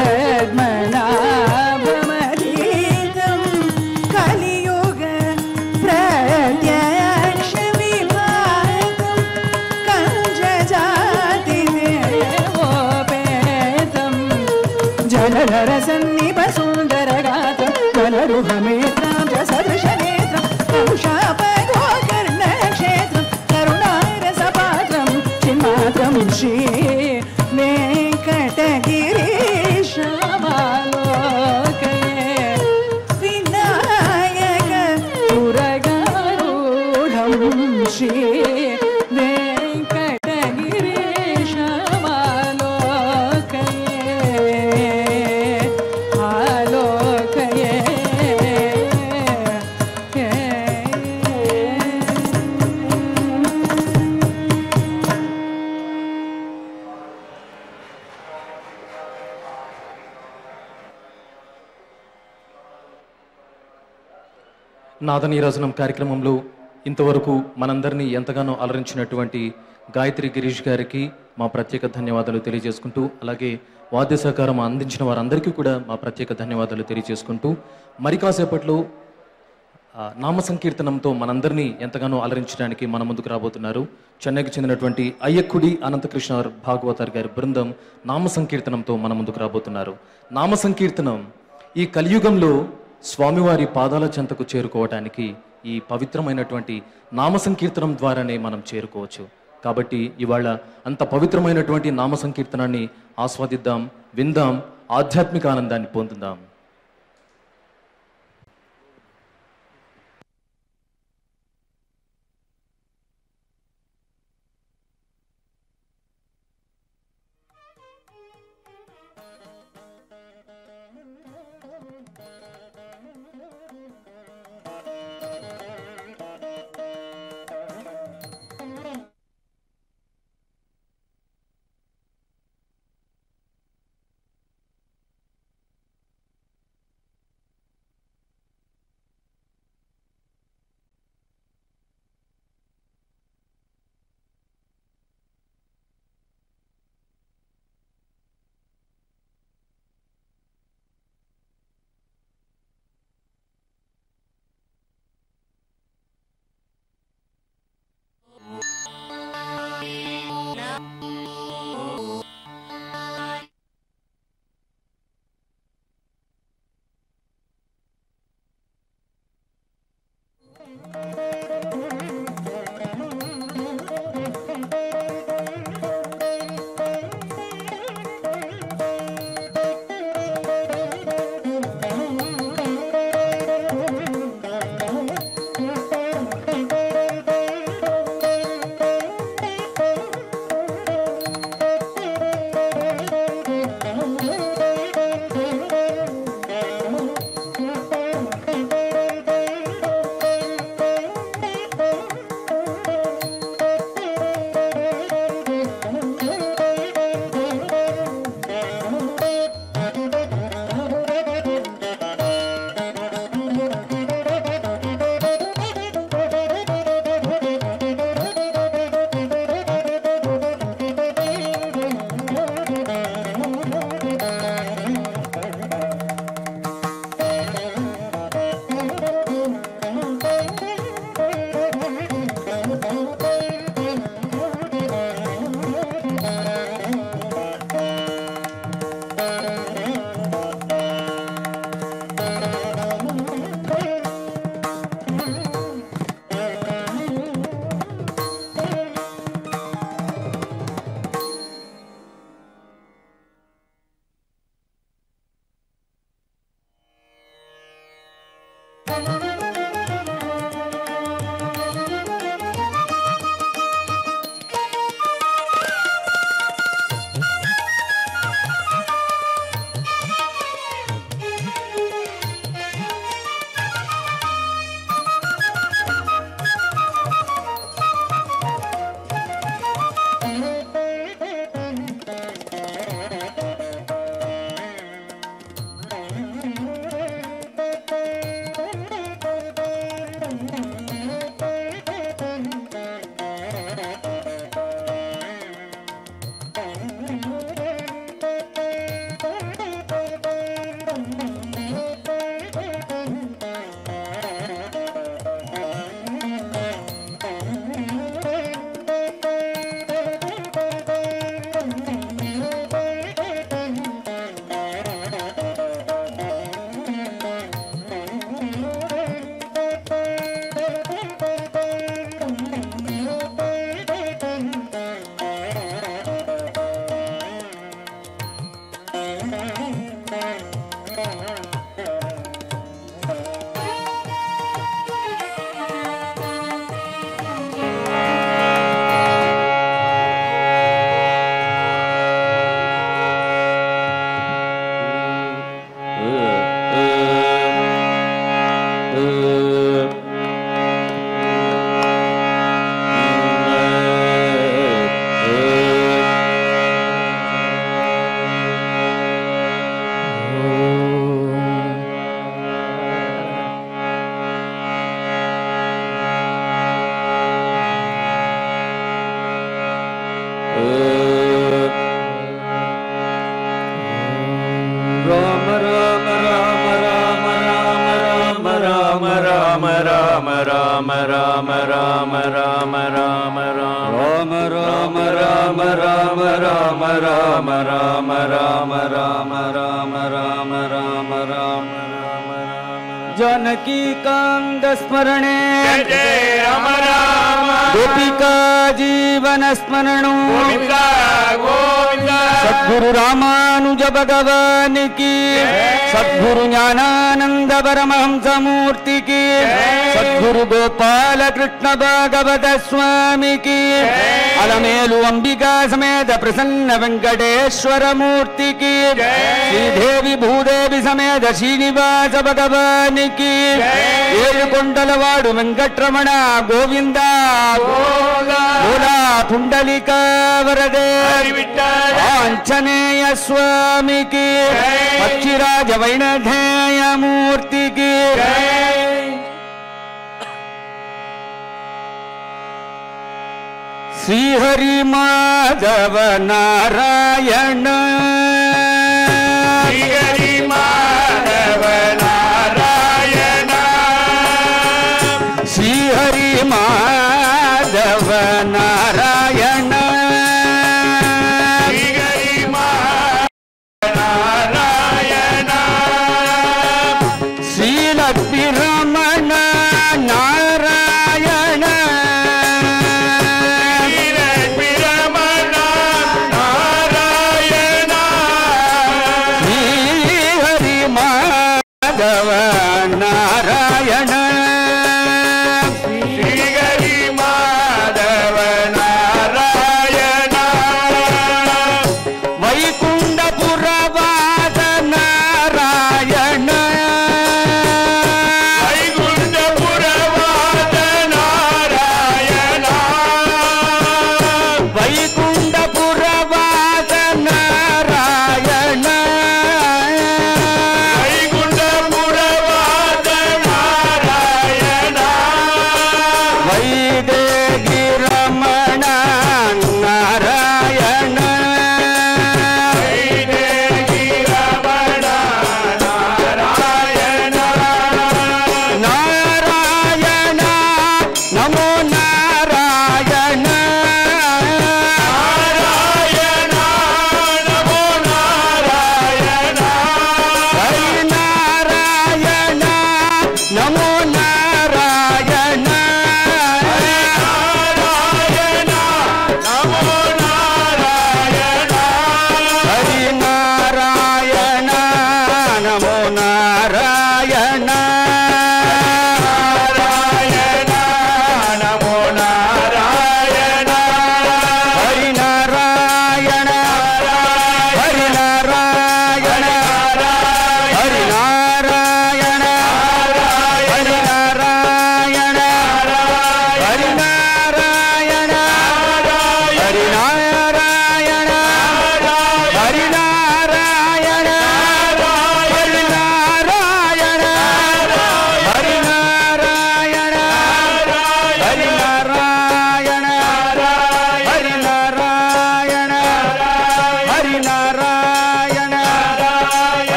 [SPEAKER 2] పద్మనాభమధీతం కలియుగ ప్రత్యక్ష విభాతం కంజజాతి దేవోపేతం జలధర సన్నిభ సుందరగాత్రం జలరుహమేత్రం సదృశనేత్రం కరుషాపగోకర్ణక్షేత్రం కరుణారసపాత్రం చిన్మాత్రం శ్రీ వెంకటగిరీశమాలోకయే వినాయక తురగారూఢం శ్రీ వెంకటగిరీశమాలోకయే ఆలోకయే
[SPEAKER 1] నాదనీరాజనం కార్యక్రమంలో ఇంతవరకు మనందరినీ ఎంతగానో అలరించినటువంటి గాయత్రి గిరీష్ గారికి మా ప్రత్యేక ధన్యవాదాలు తెలియజేసుకుంటూ, అలాగే వాద్య సహకారం అందించిన వారందరికీ కూడా మా ప్రత్యేక ధన్యవాదాలు తెలియజేసుకుంటూ, మరి కాసేపట్లో ఆ, నామ సంకీర్తనంతో మనందరినీ ఎంతగానో అలరించడానికి మన ముందుకు రాబోతున్నారు చెన్నైకి చెందినటువంటి అయ్యక్కుడి అనంతకృష్ణ భాగవతార్ గారి బృందం. నామ సంకీర్తనంతో మన ముందుకు రాబోతున్నారు. నామ సంకీర్తనం ఈ కలియుగంలో స్వామివారి పాదాల చెంతకు చేరుకోవటానికి ఈ పవిత్రమైనటువంటి నామ సంకీర్తనం ద్వారానే మనం చేరుకోవచ్చు. కాబట్టి ఇవాళ అంత పవిత్రమైనటువంటి నామ సంకీర్తనాన్ని ఆస్వాదిద్దాం, విందాం, ఆధ్యాత్మిక ఆనందాన్ని పొందుదాం.
[SPEAKER 2] जानकी कांद स्मरणे गोपिका जीवन स्मरणो सद्गुरु रामानुज भगवान की सद्गुरु ज्ञानानंद परमहंस मूर्ति की सद्गुरु गोपाल कृष्ण भागवत स्वामी की अलमेलु अंबिका समेत प्रसन्न वेंकटेश्वर मूर्ति की श्रीदेवी भूदेवी समेत श्रीनिवास भगवान की ఏడుకొండలవాడు వెంకటరమణ గోవింద గోలా పుండలిక వరదే ఆంజనేయ స్వామికి పక్షిరాజ వైనధేయ మూర్తికి శ్రీహరి మాధవ నారాయణ శ్రీహరి మాధవ श्रीहरि माधव नारायण श्रीहरि माधव नारायण श्रीलक्ष्मी रमण नारायण श्रीलक्ष्मी रमण नारायण श्रीहरि माधव नारायण
[SPEAKER 3] Pura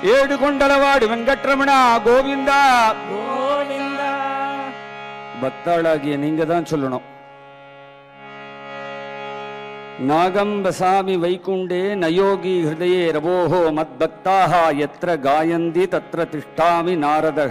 [SPEAKER 3] ஏடு கொண்டளவாடு வெங்கட்ரமணா கோவிந்தா
[SPEAKER 4] கோவிந்தா.
[SPEAKER 3] பக்தாளாகிய நீங்க தான் சொல்லணும். நாகம் வசாமி வைகுண்டே நயோகி ஹிருதயே ரவோஹோ மத் பக்தாக எத்திர காயந்தி தத்ர திஷ்டாமி நாரதக.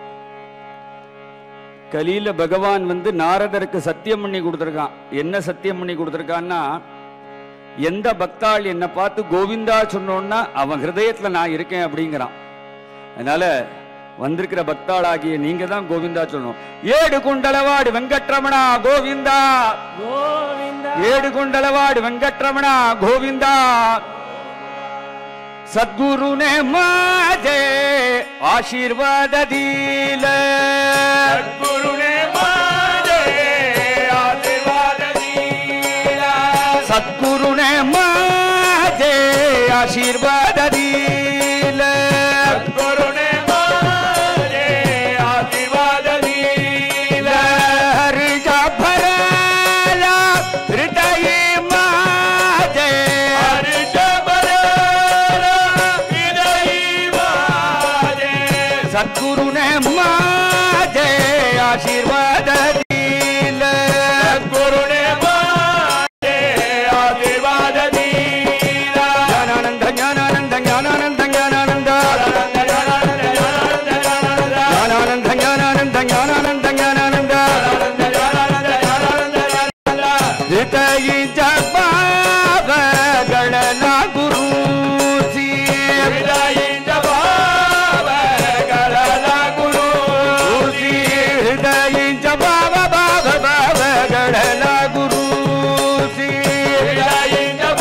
[SPEAKER 3] கலியில பகவான் வந்து நாரதருக்கு சத்தியம் பண்ணி கொடுத்துருக்கான். என்ன சத்தியம் பண்ணி கொடுத்துருக்கான்னா, எந்த பக்தாள் என்னை பார்த்து கோவிந்தா சொன்னோன்னா அவன் ஹிருதயத்துல நான் இருக்கேன் அப்படிங்கிறான். அதனால வந்திருக்கிற பக்தாளாகிய நீங்க தான் கோவிந்தா சொல்லணும். ஏடு குண்டலவாடு வெங்கட்ரமணா கோவிந்தா
[SPEAKER 4] கோவிந்தா.
[SPEAKER 3] ஏடு குண்டலவாடு வெங்கட்ரமணா கோவிந்தா. சத்குரு ने माझे आशीर्वाद दिले.
[SPEAKER 4] सद्गुरु ने माझे आशीर्वाद दिला.
[SPEAKER 3] सद्गुरु ने माझे आशीर्वाद दिले.
[SPEAKER 4] सद्गुरु ने माझे आशीर्वाद दिला.
[SPEAKER 3] हरिजा भरला हृदय माझे.
[SPEAKER 4] हर्ष भरला हृदय माझे.
[SPEAKER 3] सद्गुरु ने माझे आशीर्वाद दिले.
[SPEAKER 4] सद्गुरु ने माझे आशीर्वाद दिला.
[SPEAKER 3] ज्ञानानंद ज्ञानानंद ज्ञानानंद ज्ञानानंद ज्ञानानंद ज्ञानानंद ज्ञानानंद ज्ञानानंद हृदय जबावगणना गुरुजी.
[SPEAKER 4] हृदय जबावगणना गुरुजी.
[SPEAKER 3] हृदय जबाव बाव बावगणना गुरुजी.
[SPEAKER 4] हृदय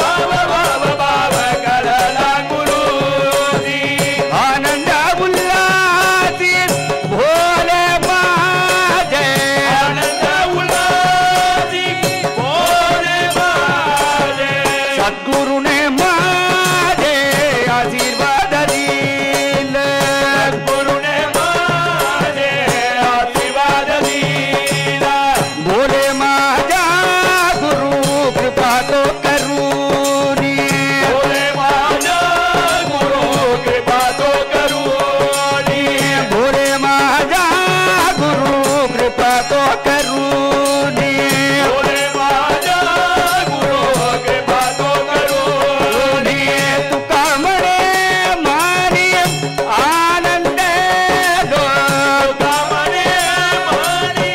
[SPEAKER 4] जबावगणना गुरुजी.
[SPEAKER 3] आनंद उल्लासी भोले माझे.
[SPEAKER 4] आनंद उल्लासी भोले माझे.
[SPEAKER 3] सद्गुरु ने माझे आशीर्वाद दिले.
[SPEAKER 4] सद्गुरु ने माझे आशीर्वाद दिला.
[SPEAKER 3] भोले माझा गुरु कृपा तो करूनी.
[SPEAKER 4] भोले माझा गुरु कृपा तो करूनी.
[SPEAKER 3] भोले माझा गुरु कृपा तो करूनी.
[SPEAKER 4] भोले माझा गुरु कृपा तो करूनी.
[SPEAKER 3] तुका म्हणे मारी आनंद लो.
[SPEAKER 4] कामने मारी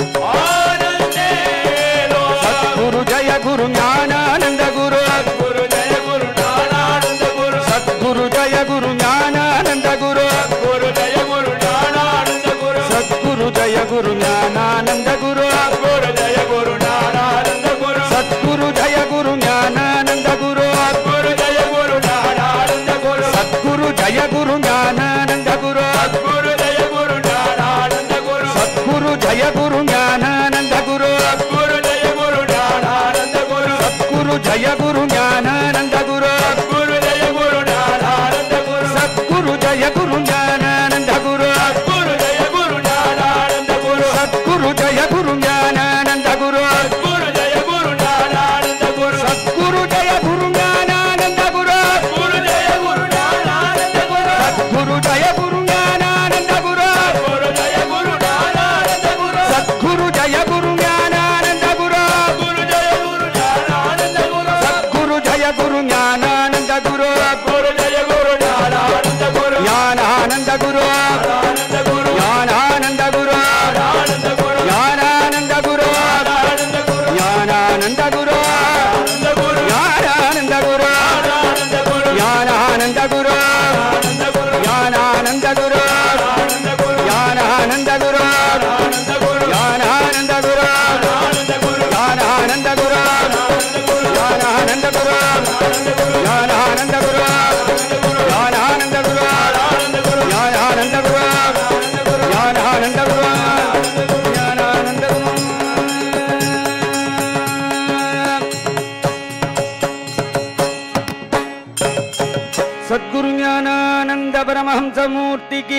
[SPEAKER 4] आनंदे लो.
[SPEAKER 3] गुरु जय गुरु ज्ञानानंद गुरु.
[SPEAKER 4] गुरु जय गुरु ज्ञानानंद गुरु.
[SPEAKER 3] सद्गुरु जय गुरु ज्ञानानंद गुरु.
[SPEAKER 4] गुरु जय गुरु ज्ञानानंद गुरु.
[SPEAKER 3] सद्गुरु जय गुरु ज्ञानानंद गुरु.
[SPEAKER 4] गुरु जय गुरु ज्ञानानंद गुरु.
[SPEAKER 3] सद्गुरु जय गुरु ज्ञानानंद गुरु.
[SPEAKER 4] गुरु जय गुरु ज्ञानानंद गुरु.
[SPEAKER 3] सद्गुरु जय गुरु ज्ञानानंद गुरु.
[SPEAKER 4] गुरु जय गुरु ज्ञानानंद गुरु.
[SPEAKER 3] सद्गुरु जय गुरु ज्ञानानंद गुरु.
[SPEAKER 4] गुरु जय गुरु ज्ञानानंद गुरु.
[SPEAKER 3] सद्गुरु जय गुरु ज्ञानानंद गुरु.
[SPEAKER 4] गुरु जय गुरु ज्ञानानंद गुरु.
[SPEAKER 3] सद्गुरु जय गुरु ज्ञानानंद गुरु.
[SPEAKER 4] गुरु जय गुरु ज्ञानानंद गुरु.
[SPEAKER 3] सद्गुरु जय गुरु ज्ञानानंद गुरु.
[SPEAKER 4] गुरु जय गुरु ज्ञानानंद गुरु.
[SPEAKER 3] सद्गुरु जय गुरु ज्ञानानंद गुरु.
[SPEAKER 4] गुरु जय गुरु ज्ञानानंद गुरु.
[SPEAKER 3] सद्गुरु जय गुरु ज्ञानानंद गुरु.
[SPEAKER 4] गुरु जय गुरु ज्ञानानंद गुरु.
[SPEAKER 3] सद्गुरु जय गुरु ज्ञानानंद गुरु.
[SPEAKER 4] गुरु जय गुरु ज्ञानानंद गुरु.
[SPEAKER 3] सद्गुरु जय गुरु ज्ञानानंद गुरु.
[SPEAKER 4] गुरु जय गुरु ज्ञानानंद गुरु.
[SPEAKER 3] ज्ञानानंद गुरु.
[SPEAKER 4] आनंद गुरु.
[SPEAKER 3] ज्ञानानंद गुरु.
[SPEAKER 4] आनंद गुरु.
[SPEAKER 3] ज्ञानानंद गुरु.
[SPEAKER 4] आनंद गुरु.
[SPEAKER 3] ज्ञानानंद गुरु.
[SPEAKER 4] आनंद गुरु.
[SPEAKER 3] ज्ञानानंद गुरु.
[SPEAKER 4] आनंद गुरु.
[SPEAKER 3] ज्ञानानंद गुरु.
[SPEAKER 4] आनंद गुरु.
[SPEAKER 3] ज्ञानानंद गुरु.
[SPEAKER 4] आनंद गुरु.
[SPEAKER 3] ज्ञानानंद गुरु.
[SPEAKER 4] आनंद गुरु.
[SPEAKER 3] ज्ञानानंद गुरु.
[SPEAKER 4] आनंद गुरु.
[SPEAKER 3] ज्ञानानंद गुरु. ज्ञानानंद गुरु. ज्ञानानंद गुरु. ज्ञानानंद गुरु.
[SPEAKER 4] आनंद गुरु.
[SPEAKER 3] ज्ञानानंद गुरु. ज्ञानानंद गुरु. ज्ञानानंद गुरु. सद्गुरु ज्ञानानंद परमहंस मूर्ति की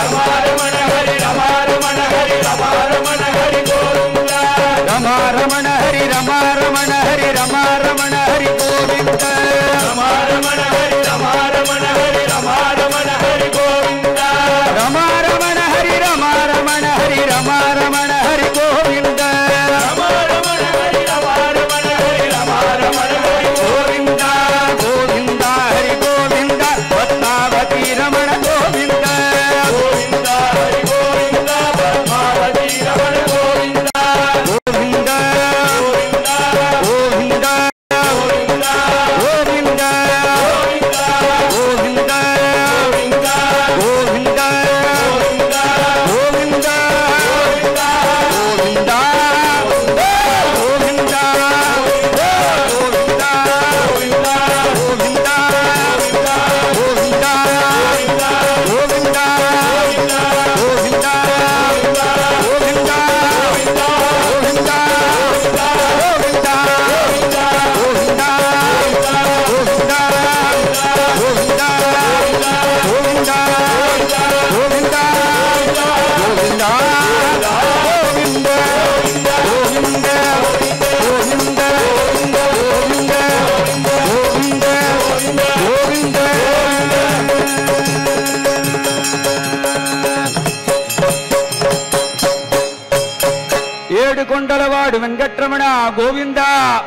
[SPEAKER 3] கொண்டலவாடு வெங்கட்ரமணா கோவிந்தா.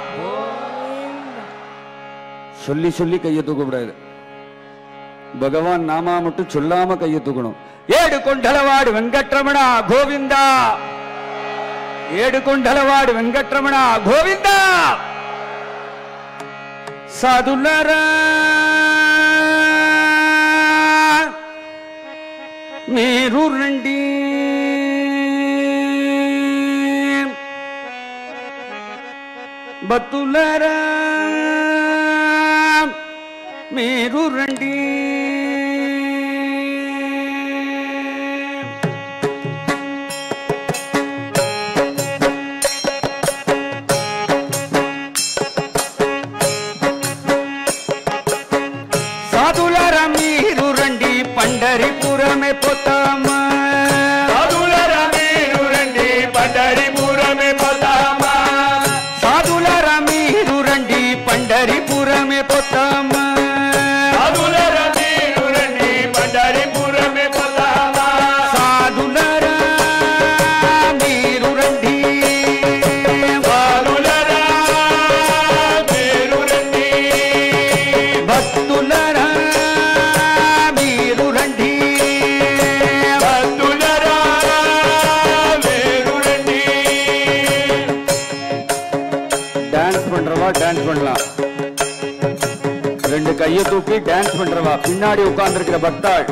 [SPEAKER 3] சொல்லி சொல்லி கையை தூக்கக்கூடாது. பகவான் நாமா மட்டும் சொல்லாம கையை தூக்கணும். ஏடு கொண்டலவாடு வெங்கட்ரமணா கோவிந்தா. ஏடு கொண்டலவாடு வெங்கட்ரமணா கோவிந்தா. సాధులర మీరు రండి, భక్తులర మీరు రండి. పండరిపురమే పోతామా,
[SPEAKER 4] సాధులరా మీరు రండి పండరిపురమే పోతామా,
[SPEAKER 3] సాధులరా మీరు రండి పండరిపురమే పోతామా,
[SPEAKER 4] సాధులరా మీరు రండి పండరిపురమే పోతామా,
[SPEAKER 3] సాధులరా మీరు రండి,
[SPEAKER 4] సాధులరా మీరు రండి,
[SPEAKER 3] భక్తులరా டான்ஸ் பண்ணலாம். ரெண்டு கையை தூக்கி டான்ஸ் பண்றவா பின்னாடி உட்கார்ந்து இருக்கிற பக்தாள்.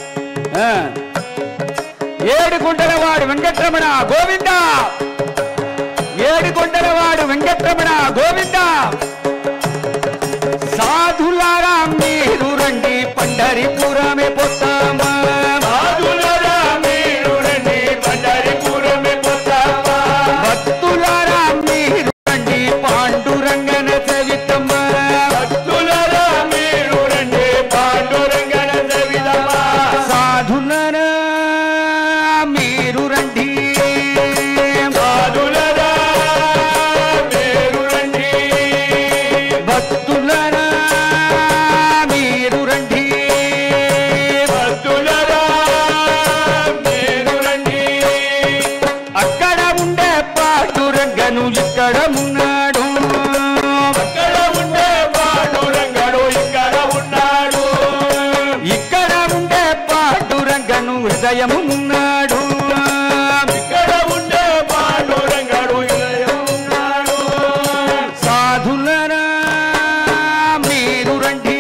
[SPEAKER 3] ஏடு கொண்டலவாடு வெங்கட்ரமணா கோவிந்தா. ఏడు కొండలవాడు వెంకటరమణ గోవింద. సాధులారా మీరు రండి పండరిపురమే పోతామా,
[SPEAKER 4] సాధులరా మీరు రండి పండరిపురమే పోతామా,
[SPEAKER 3] భక్తులారా మీరు రండి పాండురంగన సవితమ్మా,
[SPEAKER 4] భక్తులరా మీరు రండి పాండురంగన సవితమ్మా,
[SPEAKER 3] సాధులారా మీరు రండి,
[SPEAKER 4] సాధులరా మీరు రండి,
[SPEAKER 3] భక్తులారా మీరు రండి,
[SPEAKER 4] భక్తులరా మీరు రండి.
[SPEAKER 3] అక్కడ ఉండే పాండురంగను ఇక్కడ ఉన్నాడు,
[SPEAKER 4] అక్కడ ఉండే పాండురంగడు ఇక్కడ ఉన్నాడు,
[SPEAKER 3] ఇక్కడ ఉండే పాండురంగను హృదయము ఉన్నాడు,
[SPEAKER 4] ఇక్కడ ఉండే పాండురంగడు ఇక్కడ ఉన్నాడు.
[SPEAKER 3] సాధులరా మీరు రండి,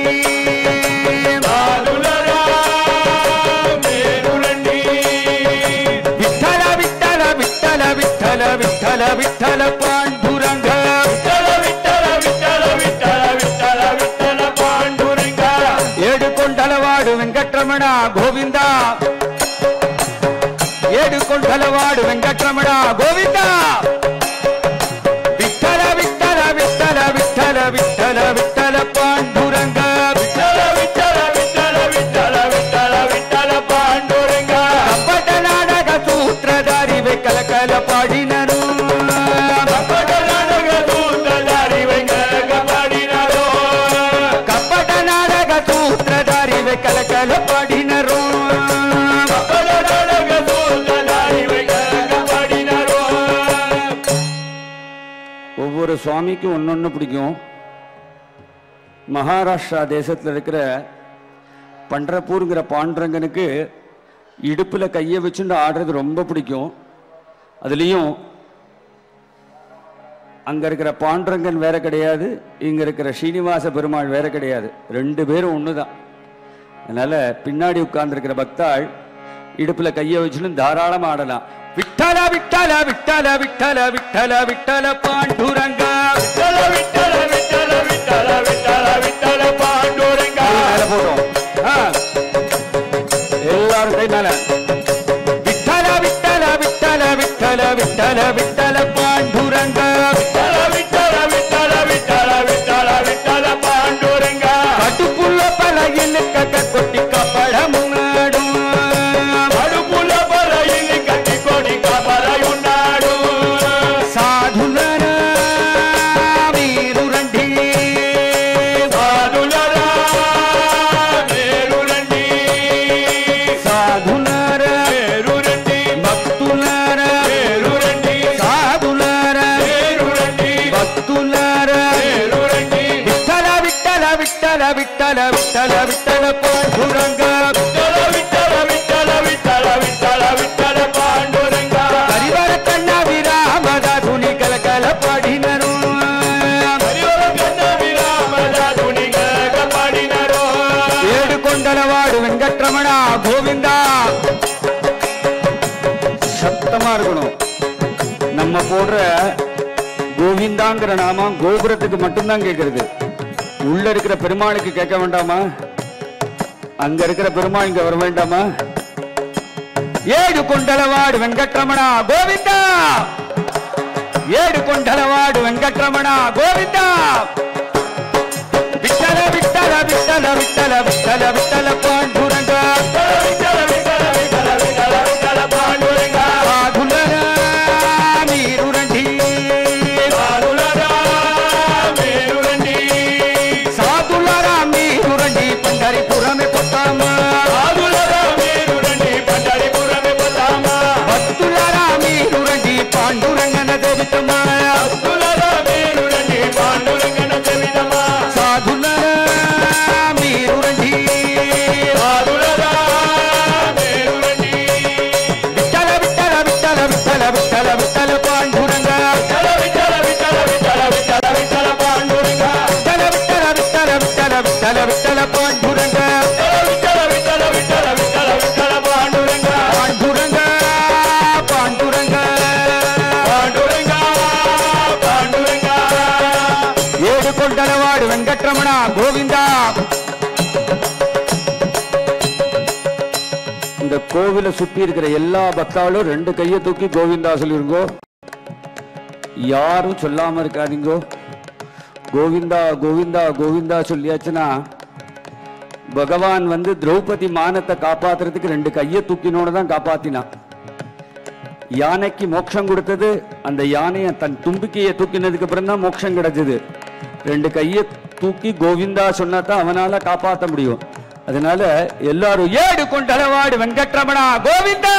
[SPEAKER 4] సాధులరా మీరు రండి,
[SPEAKER 3] విఠల విఠల విఠల విఠల విఠల విఠల పాండురంగ,
[SPEAKER 4] విఠల విఠల విఠల విఠల విఠల విఠల పాండురంగ,
[SPEAKER 3] ఏడు కొండలవాడు వెంకటరమణ గోవింద, ఏడు కొండలవాడు వెంకటరమణ గోవింద, విఠల విఠల విఠల విఠల విఠల విఠల పాండురంగ,
[SPEAKER 4] విఠల విఠల విఠల విఠల విఠల విఠల పాండురంగ,
[SPEAKER 3] కపట నాటక సూత్రధారి కలకల పాడినను,
[SPEAKER 4] కపట నాటక సూత్రధారి వెంకట పాడినరు,
[SPEAKER 3] కపట నాటక సూత్రధారి కలకల పాడినరు,
[SPEAKER 4] కపట నాటక సూత్రధారి వెంకట పాడినరు.
[SPEAKER 3] ஒவ்வொரு சுவாமிக்கும் ஒன்னொன்னு பிடிக்கும். மகாராஷ்டிரா தேசத்தில் இருக்கிற பண்டரப்பூருங்கிற பாண்டுரங்கனுக்கு இடுப்புல கையை வச்சுட்டு ஆடுறது ரொம்ப பிடிக்கும். அதுலேயும் அங்க இருக்கிற பாண்டுரங்கன் வேற கிடையாது, இங்க இருக்கிற ஸ்ரீனிவாச பெருமாள் வேற கிடையாது, ரெண்டு பேரும் ஒண்ணுதான். அதனால பின்னாடி உட்கார்ந்து இருக்கிற பக்தாள் இடுப்புல கையை வச்சுன்னு தாராளமா ஆடலாம். விட்டல விட்டல விட்டல விட்டல விட்டல விட்டல பாண்டுரங்கா,
[SPEAKER 4] విఠల విఠల విఠల విఠల విఠల విఠల పాండురంగ,
[SPEAKER 3] மேல போட்டோம். ஆ. எல்லாரும் கை மேல. விட்டல விட்டல விட்டல விட்டல விட்டல விட்டல பாண்டுரங்கா,
[SPEAKER 4] విఠల విఠల విఠల విఠల విఠల విఠల పాండురంగ,
[SPEAKER 3] కడుపుల పలగిన కథ కొట్టి కపడమున్నాడు,
[SPEAKER 4] అడుపుల బలయిని కట్టి కొడి కబరయున్నాడు,
[SPEAKER 3] సాధులరా మీరు రండి,
[SPEAKER 4] సాధులరా మీరు రండి,
[SPEAKER 3] సాధులరా
[SPEAKER 4] మీరు రండి,
[SPEAKER 3] భక్తులరా
[SPEAKER 4] మీరు రండి,
[SPEAKER 3] సాధులరా பாண்டுரங்க
[SPEAKER 4] விட்டல விட்டல விட்டல விட்டல விட்டல பாண்டுரங்க
[SPEAKER 3] ஹரிவர கண்ண விராமதா துணி கலகல பாடினரும்
[SPEAKER 4] ஹரிவர கண்ண விராமதா துணி கலகல பாடினரும்
[SPEAKER 3] ஏடு கொண்டலவாடு வெங்கட்ரமணா கோவிந்தா. சத்தமா இருக்கணும். நம்ம போடுற கோவிந்தாங்கிற நாமம் கோபுரத்துக்கு மட்டும்தான் கேட்கறது. உள்ள இருக்கிற பெருமாளுக்கு கேட்க வேண்டாமா? அங்க இருக்கிற பெருமாள் இங்க வர வேண்டாமா? ஏடு கொண்டலவாடு வெங்கட்ரமணா கோவிந்தா, ஏடு கொண்டலவாடு வெங்கட்ரமணா கோவிந்தா. விட்டல விட்டல விட்டல விட்டல விட்டல விட்டல பாண்டுரங்க
[SPEAKER 4] விட்டல விட்டல விட்டல விட்டல விட்டல பாண்டுரங்க
[SPEAKER 3] சாதுலர மீருரண்டி
[SPEAKER 4] சாதுலர மீருரண்டி
[SPEAKER 3] சாதுலர மீருரண்டி பண்டரிபுரமே பொத்தாம
[SPEAKER 4] சாதுலர மீருரண்டி பண்டரிபுரமே பொத்தாம
[SPEAKER 3] பத்துலர மீருரண்டி பாண்டுரங்கன தேவித்தமா
[SPEAKER 4] சாதுலர மீருரண்டி பாண்டுரங்கன தேவிதமா
[SPEAKER 3] சாதுலர மீருரண்டி
[SPEAKER 4] சாதுலர மீருரண்டி
[SPEAKER 3] விட்டல விட்டல விட்டல விட்டல விட்டல விட்டல பாண்டுரங்க
[SPEAKER 4] விட்டல விட்டல விட்டல விட்டல விட்டல விட்டல பாண்டுரங்க
[SPEAKER 3] விட்டல விட்டல விட்டல விட்டல விட்டல விட்டல பாண்டுரங்க
[SPEAKER 4] விட்டல விட்டல விட்டல விட்டல விட்டல பாண்டுரங்க
[SPEAKER 3] பாண்டுரங்க பாண்டுரங்க
[SPEAKER 4] பாண்டுரங்க பாண்டுரங்க
[SPEAKER 3] ஏடு கொண்டலவாடு வெங்கட்ரமணா கோவிந்தா. இந்த கோவிலை சுத்தி இருக்கிற எல்லா பக்தாளும் ரெண்டு கையை தூக்கி கோவிந்தா சொல்லிருங்கோ. யாரும் சொல்லாம இருக்காதீங்கோ. கோவிந்தா கோவிந்தா கோவிந்தா சொல்லியாச்சுன்னா பகவான் வந்து திரௌபதி மானத்தை காப்பாத்துறதுக்கு ரெண்டு கையை தூக்கினோட தான் காப்பாத்தினான். யானைக்கு மோட்சம் கொடுத்தது அந்த யானையை தன் தும்பிக்கையை தூக்கினதுக்கு அப்புறம் தான் மோட்சம் கிடைச்சது. ரெண்டு கையை தூக்கி கோவிந்தா சொன்னா தான் அவனால காப்பாற்ற முடியும். அதனால எல்லாரும் ஏடு கொண்டலவாடு வெங்கட்ரமணா கோவிந்தா.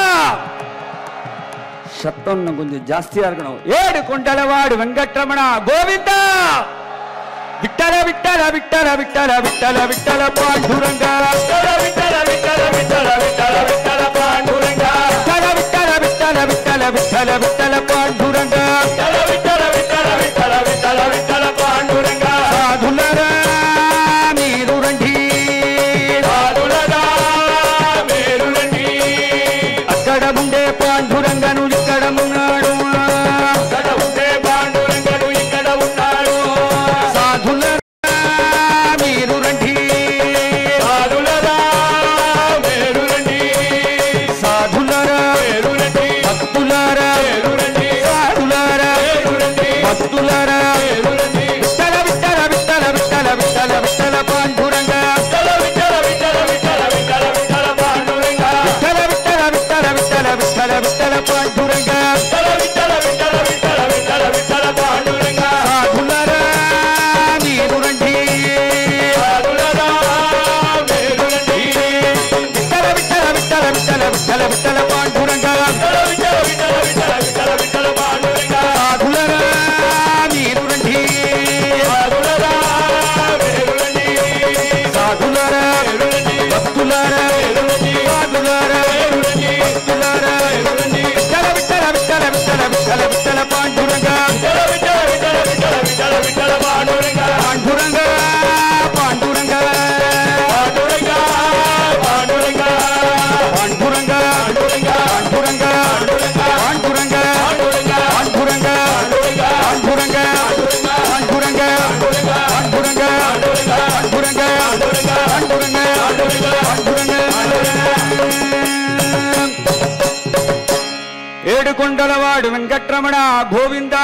[SPEAKER 3] சத்தம் இன்னும் கொஞ்சம் ஜாஸ்தியா இருக்கணும். ஏடு கொண்டலவாடு வெங்கட்ரமணா கோவிந்தா. விட்டல விட்டல விட்டல விட்டல விட்டல விட்டல பாண்டுரங்க
[SPEAKER 4] விட்டல விட்டல விட்டல விட்டல விட்டல விட்டல பாண்டுரங்க
[SPEAKER 3] விட்டல விட்டல விட்டல விட்டல விட்டல விட்டல பாண்டுரங்க
[SPEAKER 4] விட்டல விட்டல விட்டல விட்டல விட்டல விட்டல பாண்டுரங்க
[SPEAKER 3] சாதுலர மீருரண்டி
[SPEAKER 4] சாதுலர மீருரண்டி
[SPEAKER 3] అక్కడ ఉండే పాండురంగను ఇక్కడ ఉన్నాడు
[SPEAKER 4] ఇక్కడ ఉండే పాండురంగడు ఇక్కడ ఉన్నాడు
[SPEAKER 3] సాధుల మీరు రండి
[SPEAKER 4] సాధులర మీరురండి
[SPEAKER 3] సాధులరా
[SPEAKER 4] మీరురండి
[SPEAKER 3] భక్తులారా
[SPEAKER 4] మీరురండి
[SPEAKER 3] సాధులారా
[SPEAKER 4] మీరురండి
[SPEAKER 3] భక్తులారా
[SPEAKER 4] మీరురండి
[SPEAKER 3] విట్టల విట్టల విట్టల విట్టల విట్టల విట్టల పాండురంగ
[SPEAKER 4] విట్టల విట్టల విట్టల విట్టల విట్టల విట్టల పాండురంగ
[SPEAKER 3] విట్టల విట్టల విట్టల విట్టల విట్టల విట్టల పాండురంగ
[SPEAKER 4] విట్టల విట్టల విట్టల విట్టల విట్టల విట్టల పాండురంగ
[SPEAKER 3] సాధులరా మీరు రండి
[SPEAKER 4] సాధులర మీరురండి
[SPEAKER 3] విట్టల విట్టల విట్టల విట్టల విట్టల విట్టల పాండురంగ
[SPEAKER 4] విట్టల విట్టల విట్టల విట్టల విట్టల విట్టల పాండురంగ
[SPEAKER 3] సాధులరా మీరు రండి
[SPEAKER 4] సాధులర మీరురండి
[SPEAKER 3] సాధులారా
[SPEAKER 4] మీరురండి
[SPEAKER 3] భక్తులారా
[SPEAKER 4] మీరురండి
[SPEAKER 3] సాధులారా
[SPEAKER 4] మీరురండి
[SPEAKER 3] భక్తులారా
[SPEAKER 4] మీరురండి
[SPEAKER 3] విట్టల విట్టల విట్టల విట్టల విట్టల విట్టల పాండురంగ
[SPEAKER 4] విట్టల విట్టల విట్టల విట్టల విట్టల విట్టల పాండురంగ
[SPEAKER 3] పాండురంగ పాండురంగ
[SPEAKER 4] పాండురంగ పాండురంగ
[SPEAKER 3] పాండురంగ
[SPEAKER 4] పాండురంగ
[SPEAKER 3] పాండురంగ పాండురంగ పాండురంగ పాండురంగ పాండురంగ పాండురంగ పాండురంగ పాండురంగ ఏడుకొండలవాడు వెంకట్రమణ గోవింద.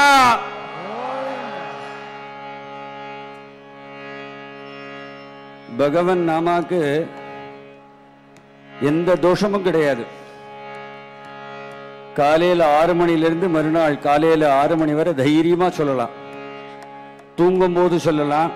[SPEAKER 3] பகவன் நாமாக்கு எந்த தோஷமும் கிடையாது. காலையில ஆறு மணிலிருந்து மறுநாள் காலையில ஆறு மணி வரை தைரியமா சொல்லலாம். தூங்கும் போது சொல்லலாம்,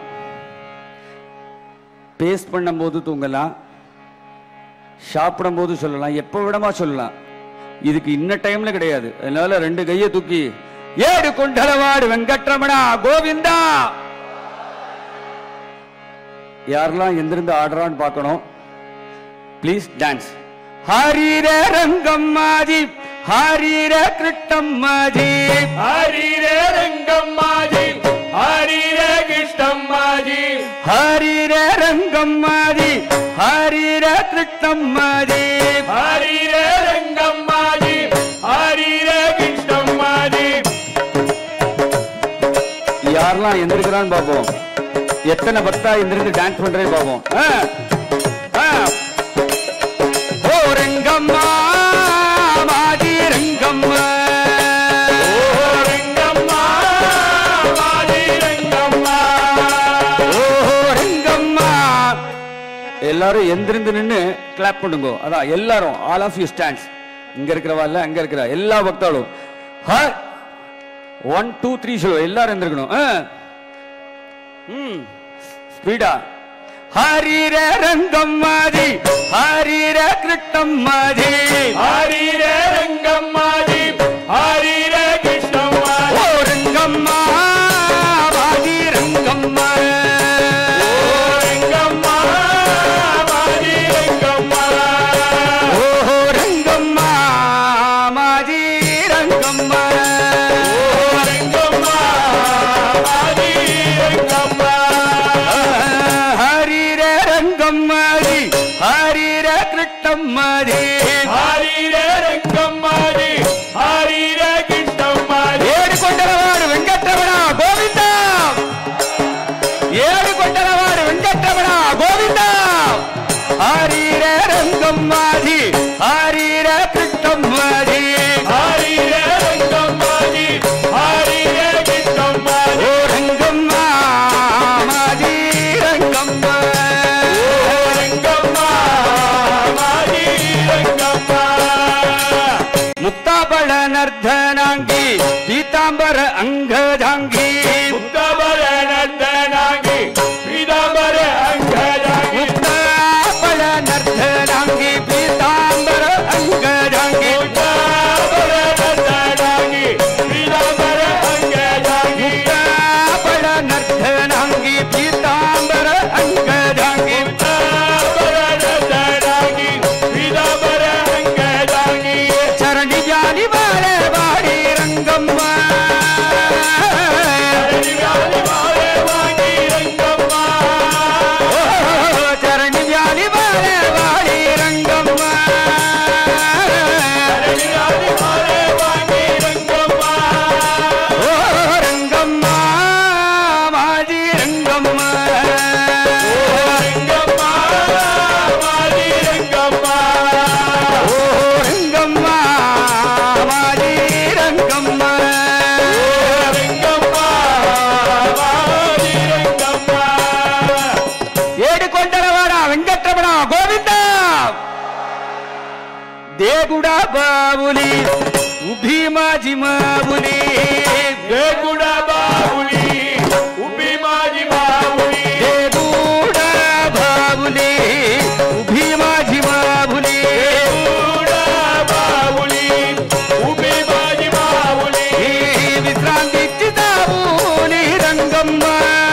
[SPEAKER 3] பேஸ்ட் பண்ணும் போது தூங்கலாம், சாப்பிடும் போது சொல்லலாம், எப்ப விடமா சொல்லலாம். இதுக்கு இன்ன டைம்ல கிடையாது. அதனால ரெண்டு கையை தூக்கி ஏடு கொண்டலவாடு வெங்கட்ரமணா கோவிந்தா. யாரெல்லாம் எந்திருந்து ஆடுறான்னு பார்க்கணும். Please dance. ஹரிர ரங்கம்மாஜி ஹரிர கிருஷ்ணம்மாஜி
[SPEAKER 4] ஹரிர ரங்கம்மாஜி ஹரிர கிருஷ்ணம்மாஜி
[SPEAKER 3] ஹரிர ரங்கம்மாஜி ஹரிர கிருஷ்ணம்மாஜி
[SPEAKER 4] ஹரிர ரங்கம்மாஜி ஹரிர கிருஷ்ணம்மாஜி.
[SPEAKER 3] யாரெல்லாம் எந்திருக்கிறான்னு பார்ப்போம். எத்தனை பக்தா எந்திருந்து டான்ஸ் பண்றே பார்ப்போம். ஓ ரங்கம்மா மாதி ரங்கம்மா
[SPEAKER 4] ஓ ரங்கம்மா மாதி ரங்கம்மா
[SPEAKER 3] ஓ ரங்கம்மா. எல்லாரும் எந்திருந்து நின்று கிளாப் பண்ணுங்க. அதான் எல்லாரும் ஆல் ஆஃப் யூ ஸ்டாண்ட்ஸ். இங்க இருக்கிறவா இல்ல அங்க இருக்கிற எல்லா பக்தாலும் ஒன் டூ த்ரீ சொல்லு. எல்லாரும் எந்திருக்கணும். ம் ஸ்பீடா. ஹரிர ரங்கம்மாஜி ஹரிர கிருஷ்ணம்மாஜி
[SPEAKER 4] ஹரிர ரங்கம்மாஜி ஹரிர கிருஷ்ணம்மாஜி.
[SPEAKER 3] ஓ ரங்கம்மா மாதி ரங்கம்மா
[SPEAKER 4] ஓ ரங்கம்மா மாதி ரங்கம்மா
[SPEAKER 3] ஓ ரங்கம்மா மாதி ரங்கம்மா
[SPEAKER 4] ஓ ரங்கம்மா மாதி ரங்கம்மா.
[SPEAKER 3] ஹரிர ரங்கம்மாஜி ஹரிர கிருஷ்ணம்மாஜி
[SPEAKER 4] ஹரிர ரங்கம்மாஜி ஹரிர கிருஷ்ணம்மாஜி.
[SPEAKER 3] ஏடு கொண்டரவாடு வெங்கட்ரமணா கோவிந்தா ஏடு கொண்டரவாடு வெங்கட்ரமணா கோவிந்தா. ஹரிர ரங்கம்மாஜி ஹரிர கிருஷ்ணம்மாஜி
[SPEAKER 4] ஹரிர ரங்கம்மாஜி ஹரிர கிருஷ்ணம்மாஜி.
[SPEAKER 3] ஓ ரங்கம்மா மாஜி ரங்கம்மா
[SPEAKER 4] ஓ ரங்கம்மா மாதி ரங்கம்மா.
[SPEAKER 3] முக்தாபல நர்தனாங்கி பீதாம்பர அங்கஜாங்கி
[SPEAKER 4] முக்தபர நர்தனாங்கி பீதாம்பர அங்கஜாங்கி.
[SPEAKER 3] முக்தாபல நர்தனாங்கி பீதாம்பர அங்கஜாங்கி
[SPEAKER 4] முக்தபர நர்தனாங்கி பீதாம்பர அங்கஜாங்கி.
[SPEAKER 3] முக்தாபல நர்தனாங்கி பீதாம்பர அங்கஜாங்கி
[SPEAKER 4] முக்தபர நர்தனாங்கி பீதாம்பர அங்கஜாங்கி.
[SPEAKER 3] சரணி ஜானி வாழே வாடி ரங்கம்மா
[SPEAKER 4] ஹரிவாலி மாலே வாங்கி ரங்கம்மா.
[SPEAKER 3] ஓ சரணி ஜானி வாழே வாடி ரங்கம்மா
[SPEAKER 4] ஹரிவாலி மாலே வாங்கி ரங்கம்மா.
[SPEAKER 3] ஓ ரங்கம்மா மாஜி ரங்கம்மா
[SPEAKER 4] ஓ ரங்கம்மா மாதி ரங்கம்மா.
[SPEAKER 3] ஓ ரங்கம்மா மாஜி ரங்கம்மா
[SPEAKER 4] ரங்கம்மா மாதி ரங்கம்மா.
[SPEAKER 3] ஏடு கொண்டரவாடா வெங்கட்ரமணா கோவிந்தா. தேகுடா பாவுலி உபி மாஜி மாவுலி
[SPEAKER 4] தேகுட பாவுಲಿ ಉಬ್ಬಿ ಮಾಜಿ ಬಾವುಲಿ.
[SPEAKER 3] தேகுடா பாவுலி உபி மாஜி மாவுலி
[SPEAKER 4] ದೇಗುಡ ಬಾವುಲಿ ಉಬ್ಬಿ ಮಾಜಿ ಬಾವುಲಿ.
[SPEAKER 3] விசிராந்தி சிதாவுலி ரங்கம்மா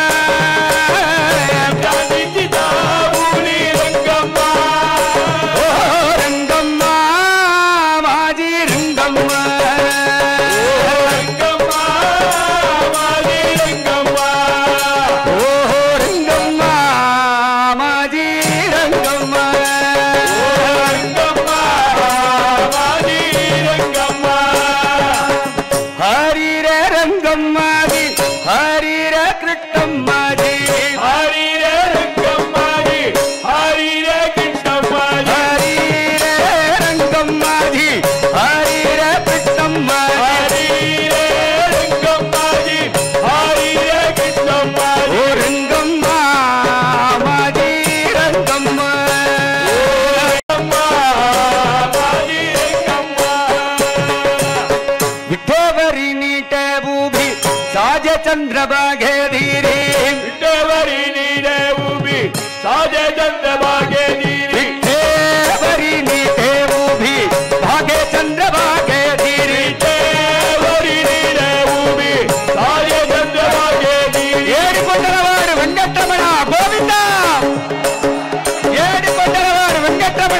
[SPEAKER 4] ಗಾಂಧೀಜಿ ಬಾವುಲಿ ರಂಗಮ್ಮ.
[SPEAKER 3] ஓ ரங்கம்மா மாஜி ரங்கம்மா
[SPEAKER 4] ರಂಗಮ್ಮ ಮಾಜಿ ರಂಗಮ್ಮ.
[SPEAKER 3] ஓ ரங்கம்மா மாஜி ரங்கம்மா
[SPEAKER 4] ರಂಗಮ್ಮ ಮಾಜಿ ರಂಗಮ್ಮ.
[SPEAKER 3] ஹரிர ரங்கம்மாஜி ஹரிர கிருஷ்ணம்மாஜி
[SPEAKER 4] ಹರಿರ ರಂಗಮ್ಮಾಜಿ ಹರಿರ ಕೃಷ್ಣಮ್ಮಾಜಿ.
[SPEAKER 3] ஹரிர ரங்கம்மாஜி ஹரிர கிருஷ்ணம்மாஜி
[SPEAKER 4] ಹರಿರ ರಂಗಮ್ಮಾಜಿ ಹರಿರ ಕೃಷ್ಣಮ್ಮಾಜಿ.
[SPEAKER 3] ஓ ரங்கம்மா மாஜி ரங்கம்மா
[SPEAKER 4] ರಂಗಮ್ಮ ಮಾಜಿ ರಂಗಮ್ಮ.
[SPEAKER 3] விட்டோவரி நீட்ட பூபி சாஜ சந்திரபாகே தீரி
[SPEAKER 4] ಬಿಟ್ಟವರಿ ನೀನೆ ಉಬಿ ಸಾಜ ಚಂದ ಭಾಗ್ಯ ನೀರಿ.
[SPEAKER 3] விட்டேவரி நீட்டே பூபி பாகே சந்திரபாகே தீரி
[SPEAKER 4] ಬಿಟ್ಟವರಿ ನೀನೆ ಉಬಿ ಸಾಜ ಚಂದ ಭಾಗ್ಯ ನೀರಿ.
[SPEAKER 3] ஏடு கொண்டரவாடு வெங்கட்ரமணா கோவிந்தா ஏடு கொண்டரவாடு வெங்கட்ரமணா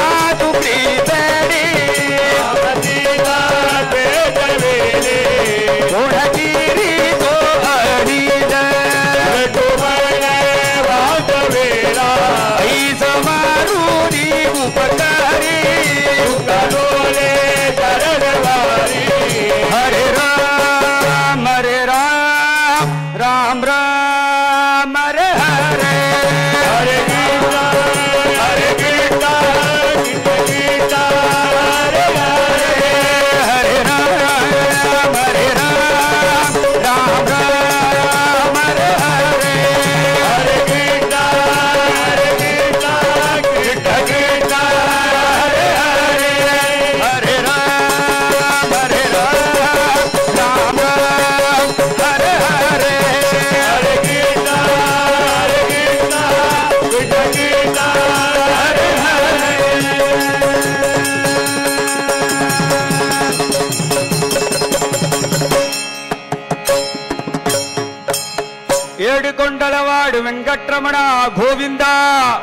[SPEAKER 3] కొండలవాడు వెంకట్రమణ గోవిందా.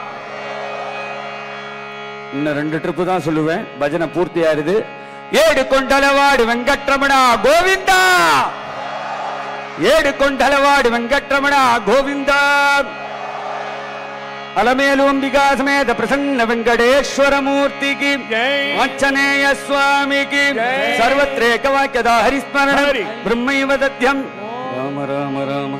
[SPEAKER 3] இன்னும் ரெண்டு ட்ரிப்பு தான் சொல்லுவேன், பஜனை பூர்த்தி ஆயிருது. ஏடு கொண்டலவாடு வெங்கட்ரமண கோவிந்தா, ஏடு கொண்டலவாடு வெங்கட்ரமண கோவிந்தா. అలమేలుంబికా సమేత ప్రసన్న వెంకటేశ్వర మూర్తికి ఆంజనేయ స్వామికి సర్వత్రేకవాక్యదా హరిస్మరణ బ్రహ్మైవ దత్యం. రామ రామ రామ.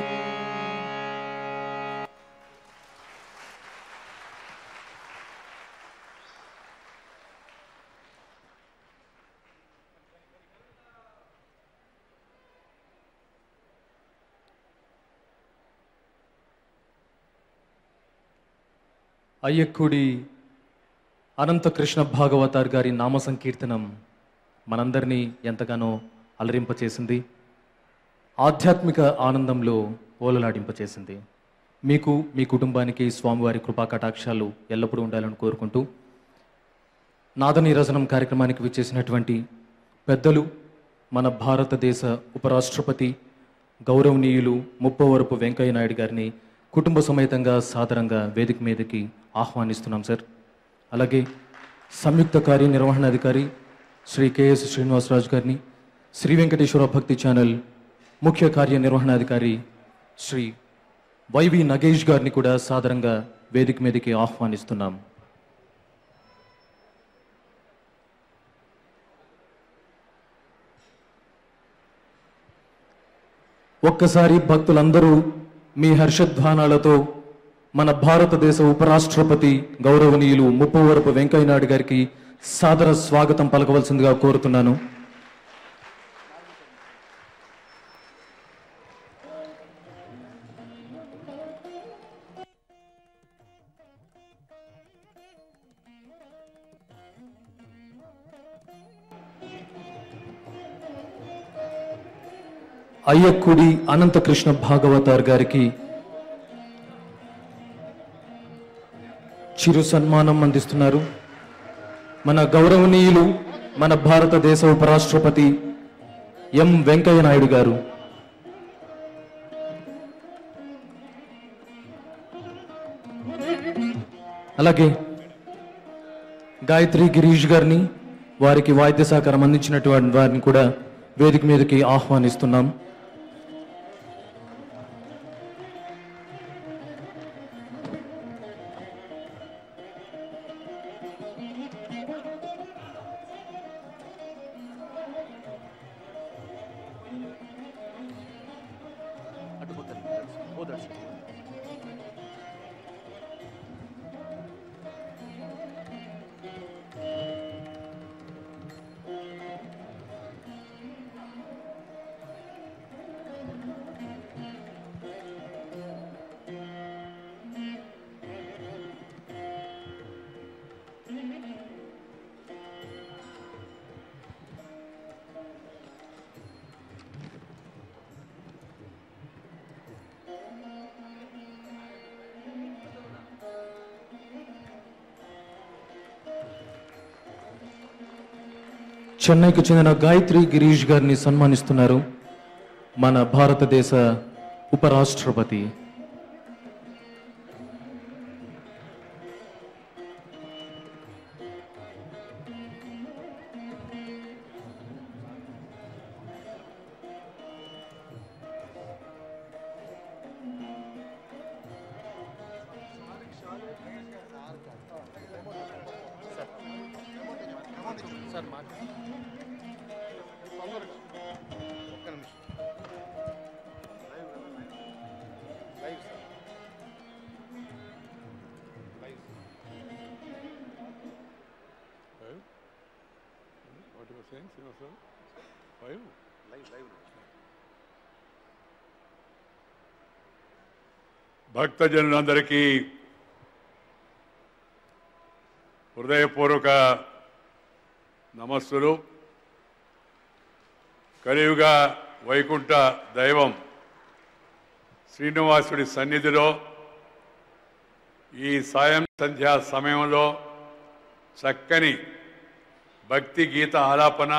[SPEAKER 1] అయ్యక్కుడి అనంతకృష్ణ భాగవతార్ గారి నామ సంకీర్తనం మనందరినీ ఎంతగానో అలరింపచేసింది, ఆధ్యాత్మిక ఆనందంలో ఓలలాడింపచేసింది. మీకు మీ కుటుంబానికి స్వామివారి కృపా కటాక్షాలు ఎల్లప్పుడూ ఉండాలని కోరుకుంటూ నాదనీరజనం కార్యక్రమానికి విచ్చేసినటువంటి పెద్దలు, మన భారతదేశ ఉపరాష్ట్రపతి గౌరవనీయులు ముప్పవరపు వెంకయ్య నాయుడు గారిని కుటుంబ సమేతంగా సాదరంగా వేదిక మీదకి ఆహ్వానిస్తున్నాం సార్. అలాగే సంయుక్త కార్యనిర్వహణాధికారి శ్రీ కెఎస్ శ్రీనివాసరాజు గారిని, శ్రీ వెంకటేశ్వర భక్తి ఛానల్ ముఖ్య కార్యనిర్వహణాధికారి శ్రీ వైవి నగేష్ గారిని కూడా సాదరంగా వేదిక మీదకి ఆహ్వానిస్తున్నాం. ఒక్కసారి భక్తులందరూ మీ హర్షధ్వానాలతో మన భారతదేశ ఉపరాష్ట్రపతి గౌరవనీయులు ముప్పవరపు వెంకయ్య నాయుడు గారికి సాదర స్వాగతం పలకవలసిందిగా కోరుతున్నాను. అయ్యక్కుడి అనంతకృష్ణ భాగవతార్ గారికి చిరు సన్మానం అందిస్తున్నారు మన గౌరవనీయులు మన భారతదేశ ఉపరాష్ట్రపతి ఎం వెంకయ్య నాయుడు గారు. అలాగే గాయత్రి గిరీష్ గారిని, వారికి వాయిద్య సహకారం అందించినటువంటి వారిని కూడా వేదిక మీదకి ఆహ్వానిస్తున్నాం. చెన్నైకి చెందిన గాయత్రి గిరీష్ గారిని సన్మానిస్తున్నారు మన భారతదేశ ఉపరాష్ట్రపతి.
[SPEAKER 4] భక్తజనులందరికీ హృదయపూర్వక నమస్సులు. కలియుగ వైకుంఠ దైవం శ్రీనివాసుడి సన్నిధిలో ఈ సాయం సంధ్యా సమయంలో చక్కని భక్తి గీత ఆలాపన,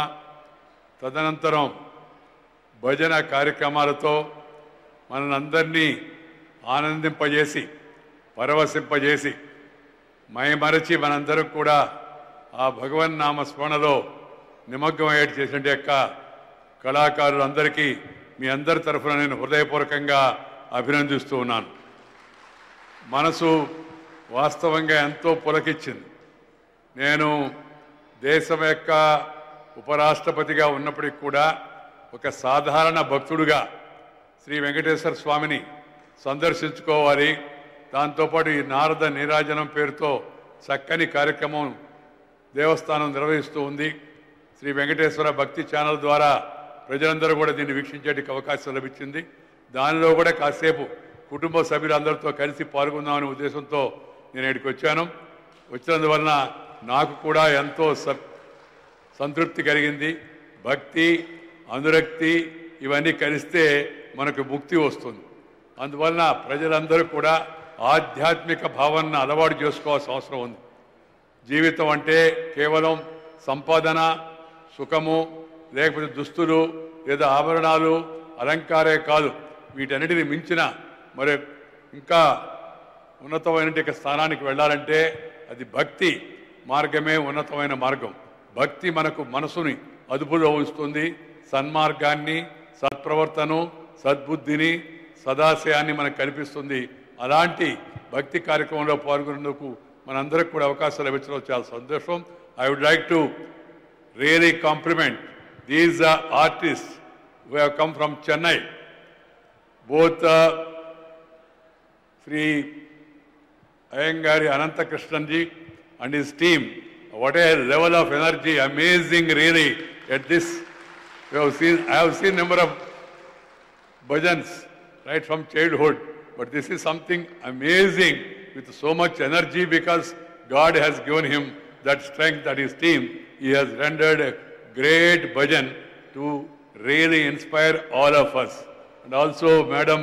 [SPEAKER 4] తదనంతరం భజన కార్యక్రమాలతో మనందరినీ
[SPEAKER 5] ఆనందింపజేసి పరవశింపజేసి మైమరచి మనందరం కూడా ఆ భగవన్నామ స్మరణలో నిమగ్నమయ్యేటి చేసిన యొక్క కళాకారులందరికీ మీ అందరి తరఫున నేను హృదయపూర్వకంగా అభినందిస్తూ ఉన్నాను. మనసు వాస్తవంగా ఎంతో పులకిచ్చింది. నేను దేశం యొక్క ఉపరాష్ట్రపతిగా ఉన్నప్పటికీ కూడా ఒక సాధారణ భక్తుడుగా శ్రీ వెంకటేశ్వర స్వామిని సందర్శించుకోవాలి. దాంతోపాటు ఈ నారద నీరాజనం పేరుతో చక్కని కార్యక్రమం దేవస్థానం నిర్వహిస్తూ ఉంది. శ్రీ వెంకటేశ్వర భక్తి ఛానల్ ద్వారా ప్రజలందరూ కూడా దీన్ని వీక్షించేటికి అవకాశం లభించింది. దానిలో కూడా కాసేపు కుటుంబ సభ్యులందరితో కలిసి పాల్గొందామనే ఉద్దేశంతో నేను ఇక్కడికి వచ్చాను. వచ్చినందువలన నాకు కూడా ఎంతో సంతృప్తి కలిగింది. భక్తి, అనురక్తి ఇవన్నీ కలిస్తే మనకు ముక్తి వస్తుంది. అందువలన ప్రజలందరూ కూడా ఆధ్యాత్మిక భావనను అలవాటు చేసుకోవాల్సిన అవసరం ఉంది. జీవితం అంటే కేవలం సంపాదన, సుఖము, లేకపోతే దుస్తులు లేదా ఆభరణాలు, అలంకారే కాదు. వీటన్నిటిని మించిన మరి ఇంకా ఉన్నతమైన స్థానానికి వెళ్ళాలంటే అది భక్తి మార్గమే ఉన్నతమైన మార్గం. భక్తి మనకు మనసుని అదుపులో ఉంచుతుంది. సన్మార్గాన్ని, సత్ప్రవర్తన, సద్బుద్ధిని, సదాశయాన్ని మనకు కల్పిస్తుంది. అలాంటి భక్తి కార్యక్రమంలో పాల్గొనేందుకు మనందరికి కూడా అవకాశం లభించడం చాలా సంతోషం. I would like to really compliment these artists who have come from Chennai, both uh, Sri Ayangari Ananta Krishnanji and his team. What a level of energy, amazing really at this. We have seen, I have seen number of bhajans right from childhood, but this is something amazing with so much energy because God has given him that strength, that his team. He has rendered a great bhajan to really inspire all of us. And also Madam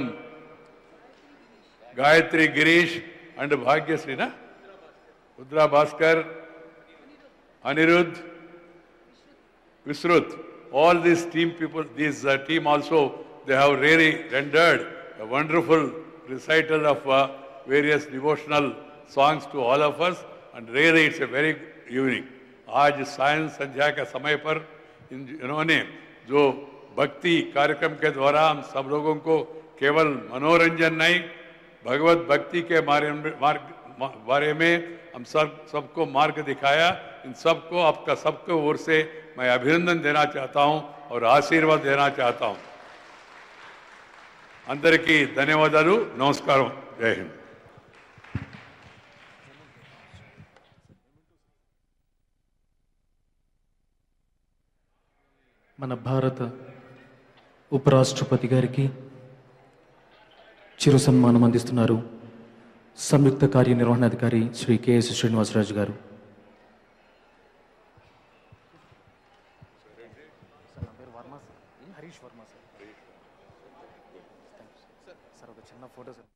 [SPEAKER 5] Gayatri Girish and Bhagyasri, na? Udra Bhaskar, Anirudh, Visruth, all these team people, this uh, team also, they have really rendered a wonderful recital of uh, various devotional songs to all of us, and really it's a very evening. आज सायं संध्या का समय पर इन्होंने जो भक्ति कार्यक्रम के द्वारा हम सब लोगों को केवल मनोरंजन नहीं, भगवत भक्ति के बारे में हम सब सबको मार्ग दिखाया. इन सबको आपका सबको ओर से मैं अभिनंदन देना चाहता हूं और आशीर्वाद देना चाहता हूं. अंदरिकी धन्यवादालु. नमस्कारम. जय हिंद.
[SPEAKER 1] మన భారత ఉపరాష్ట్రపతి గారికి చిరు సన్మానం అందిస్తున్నారు సంయుక్త కార్యనిర్వహణాధికారి శ్రీ కెఎస్ శ్రీనివాసరాజు గారు. హరీష్ వర్మ సార్. సార్ ఒక చిన్న ఫోటో సార్.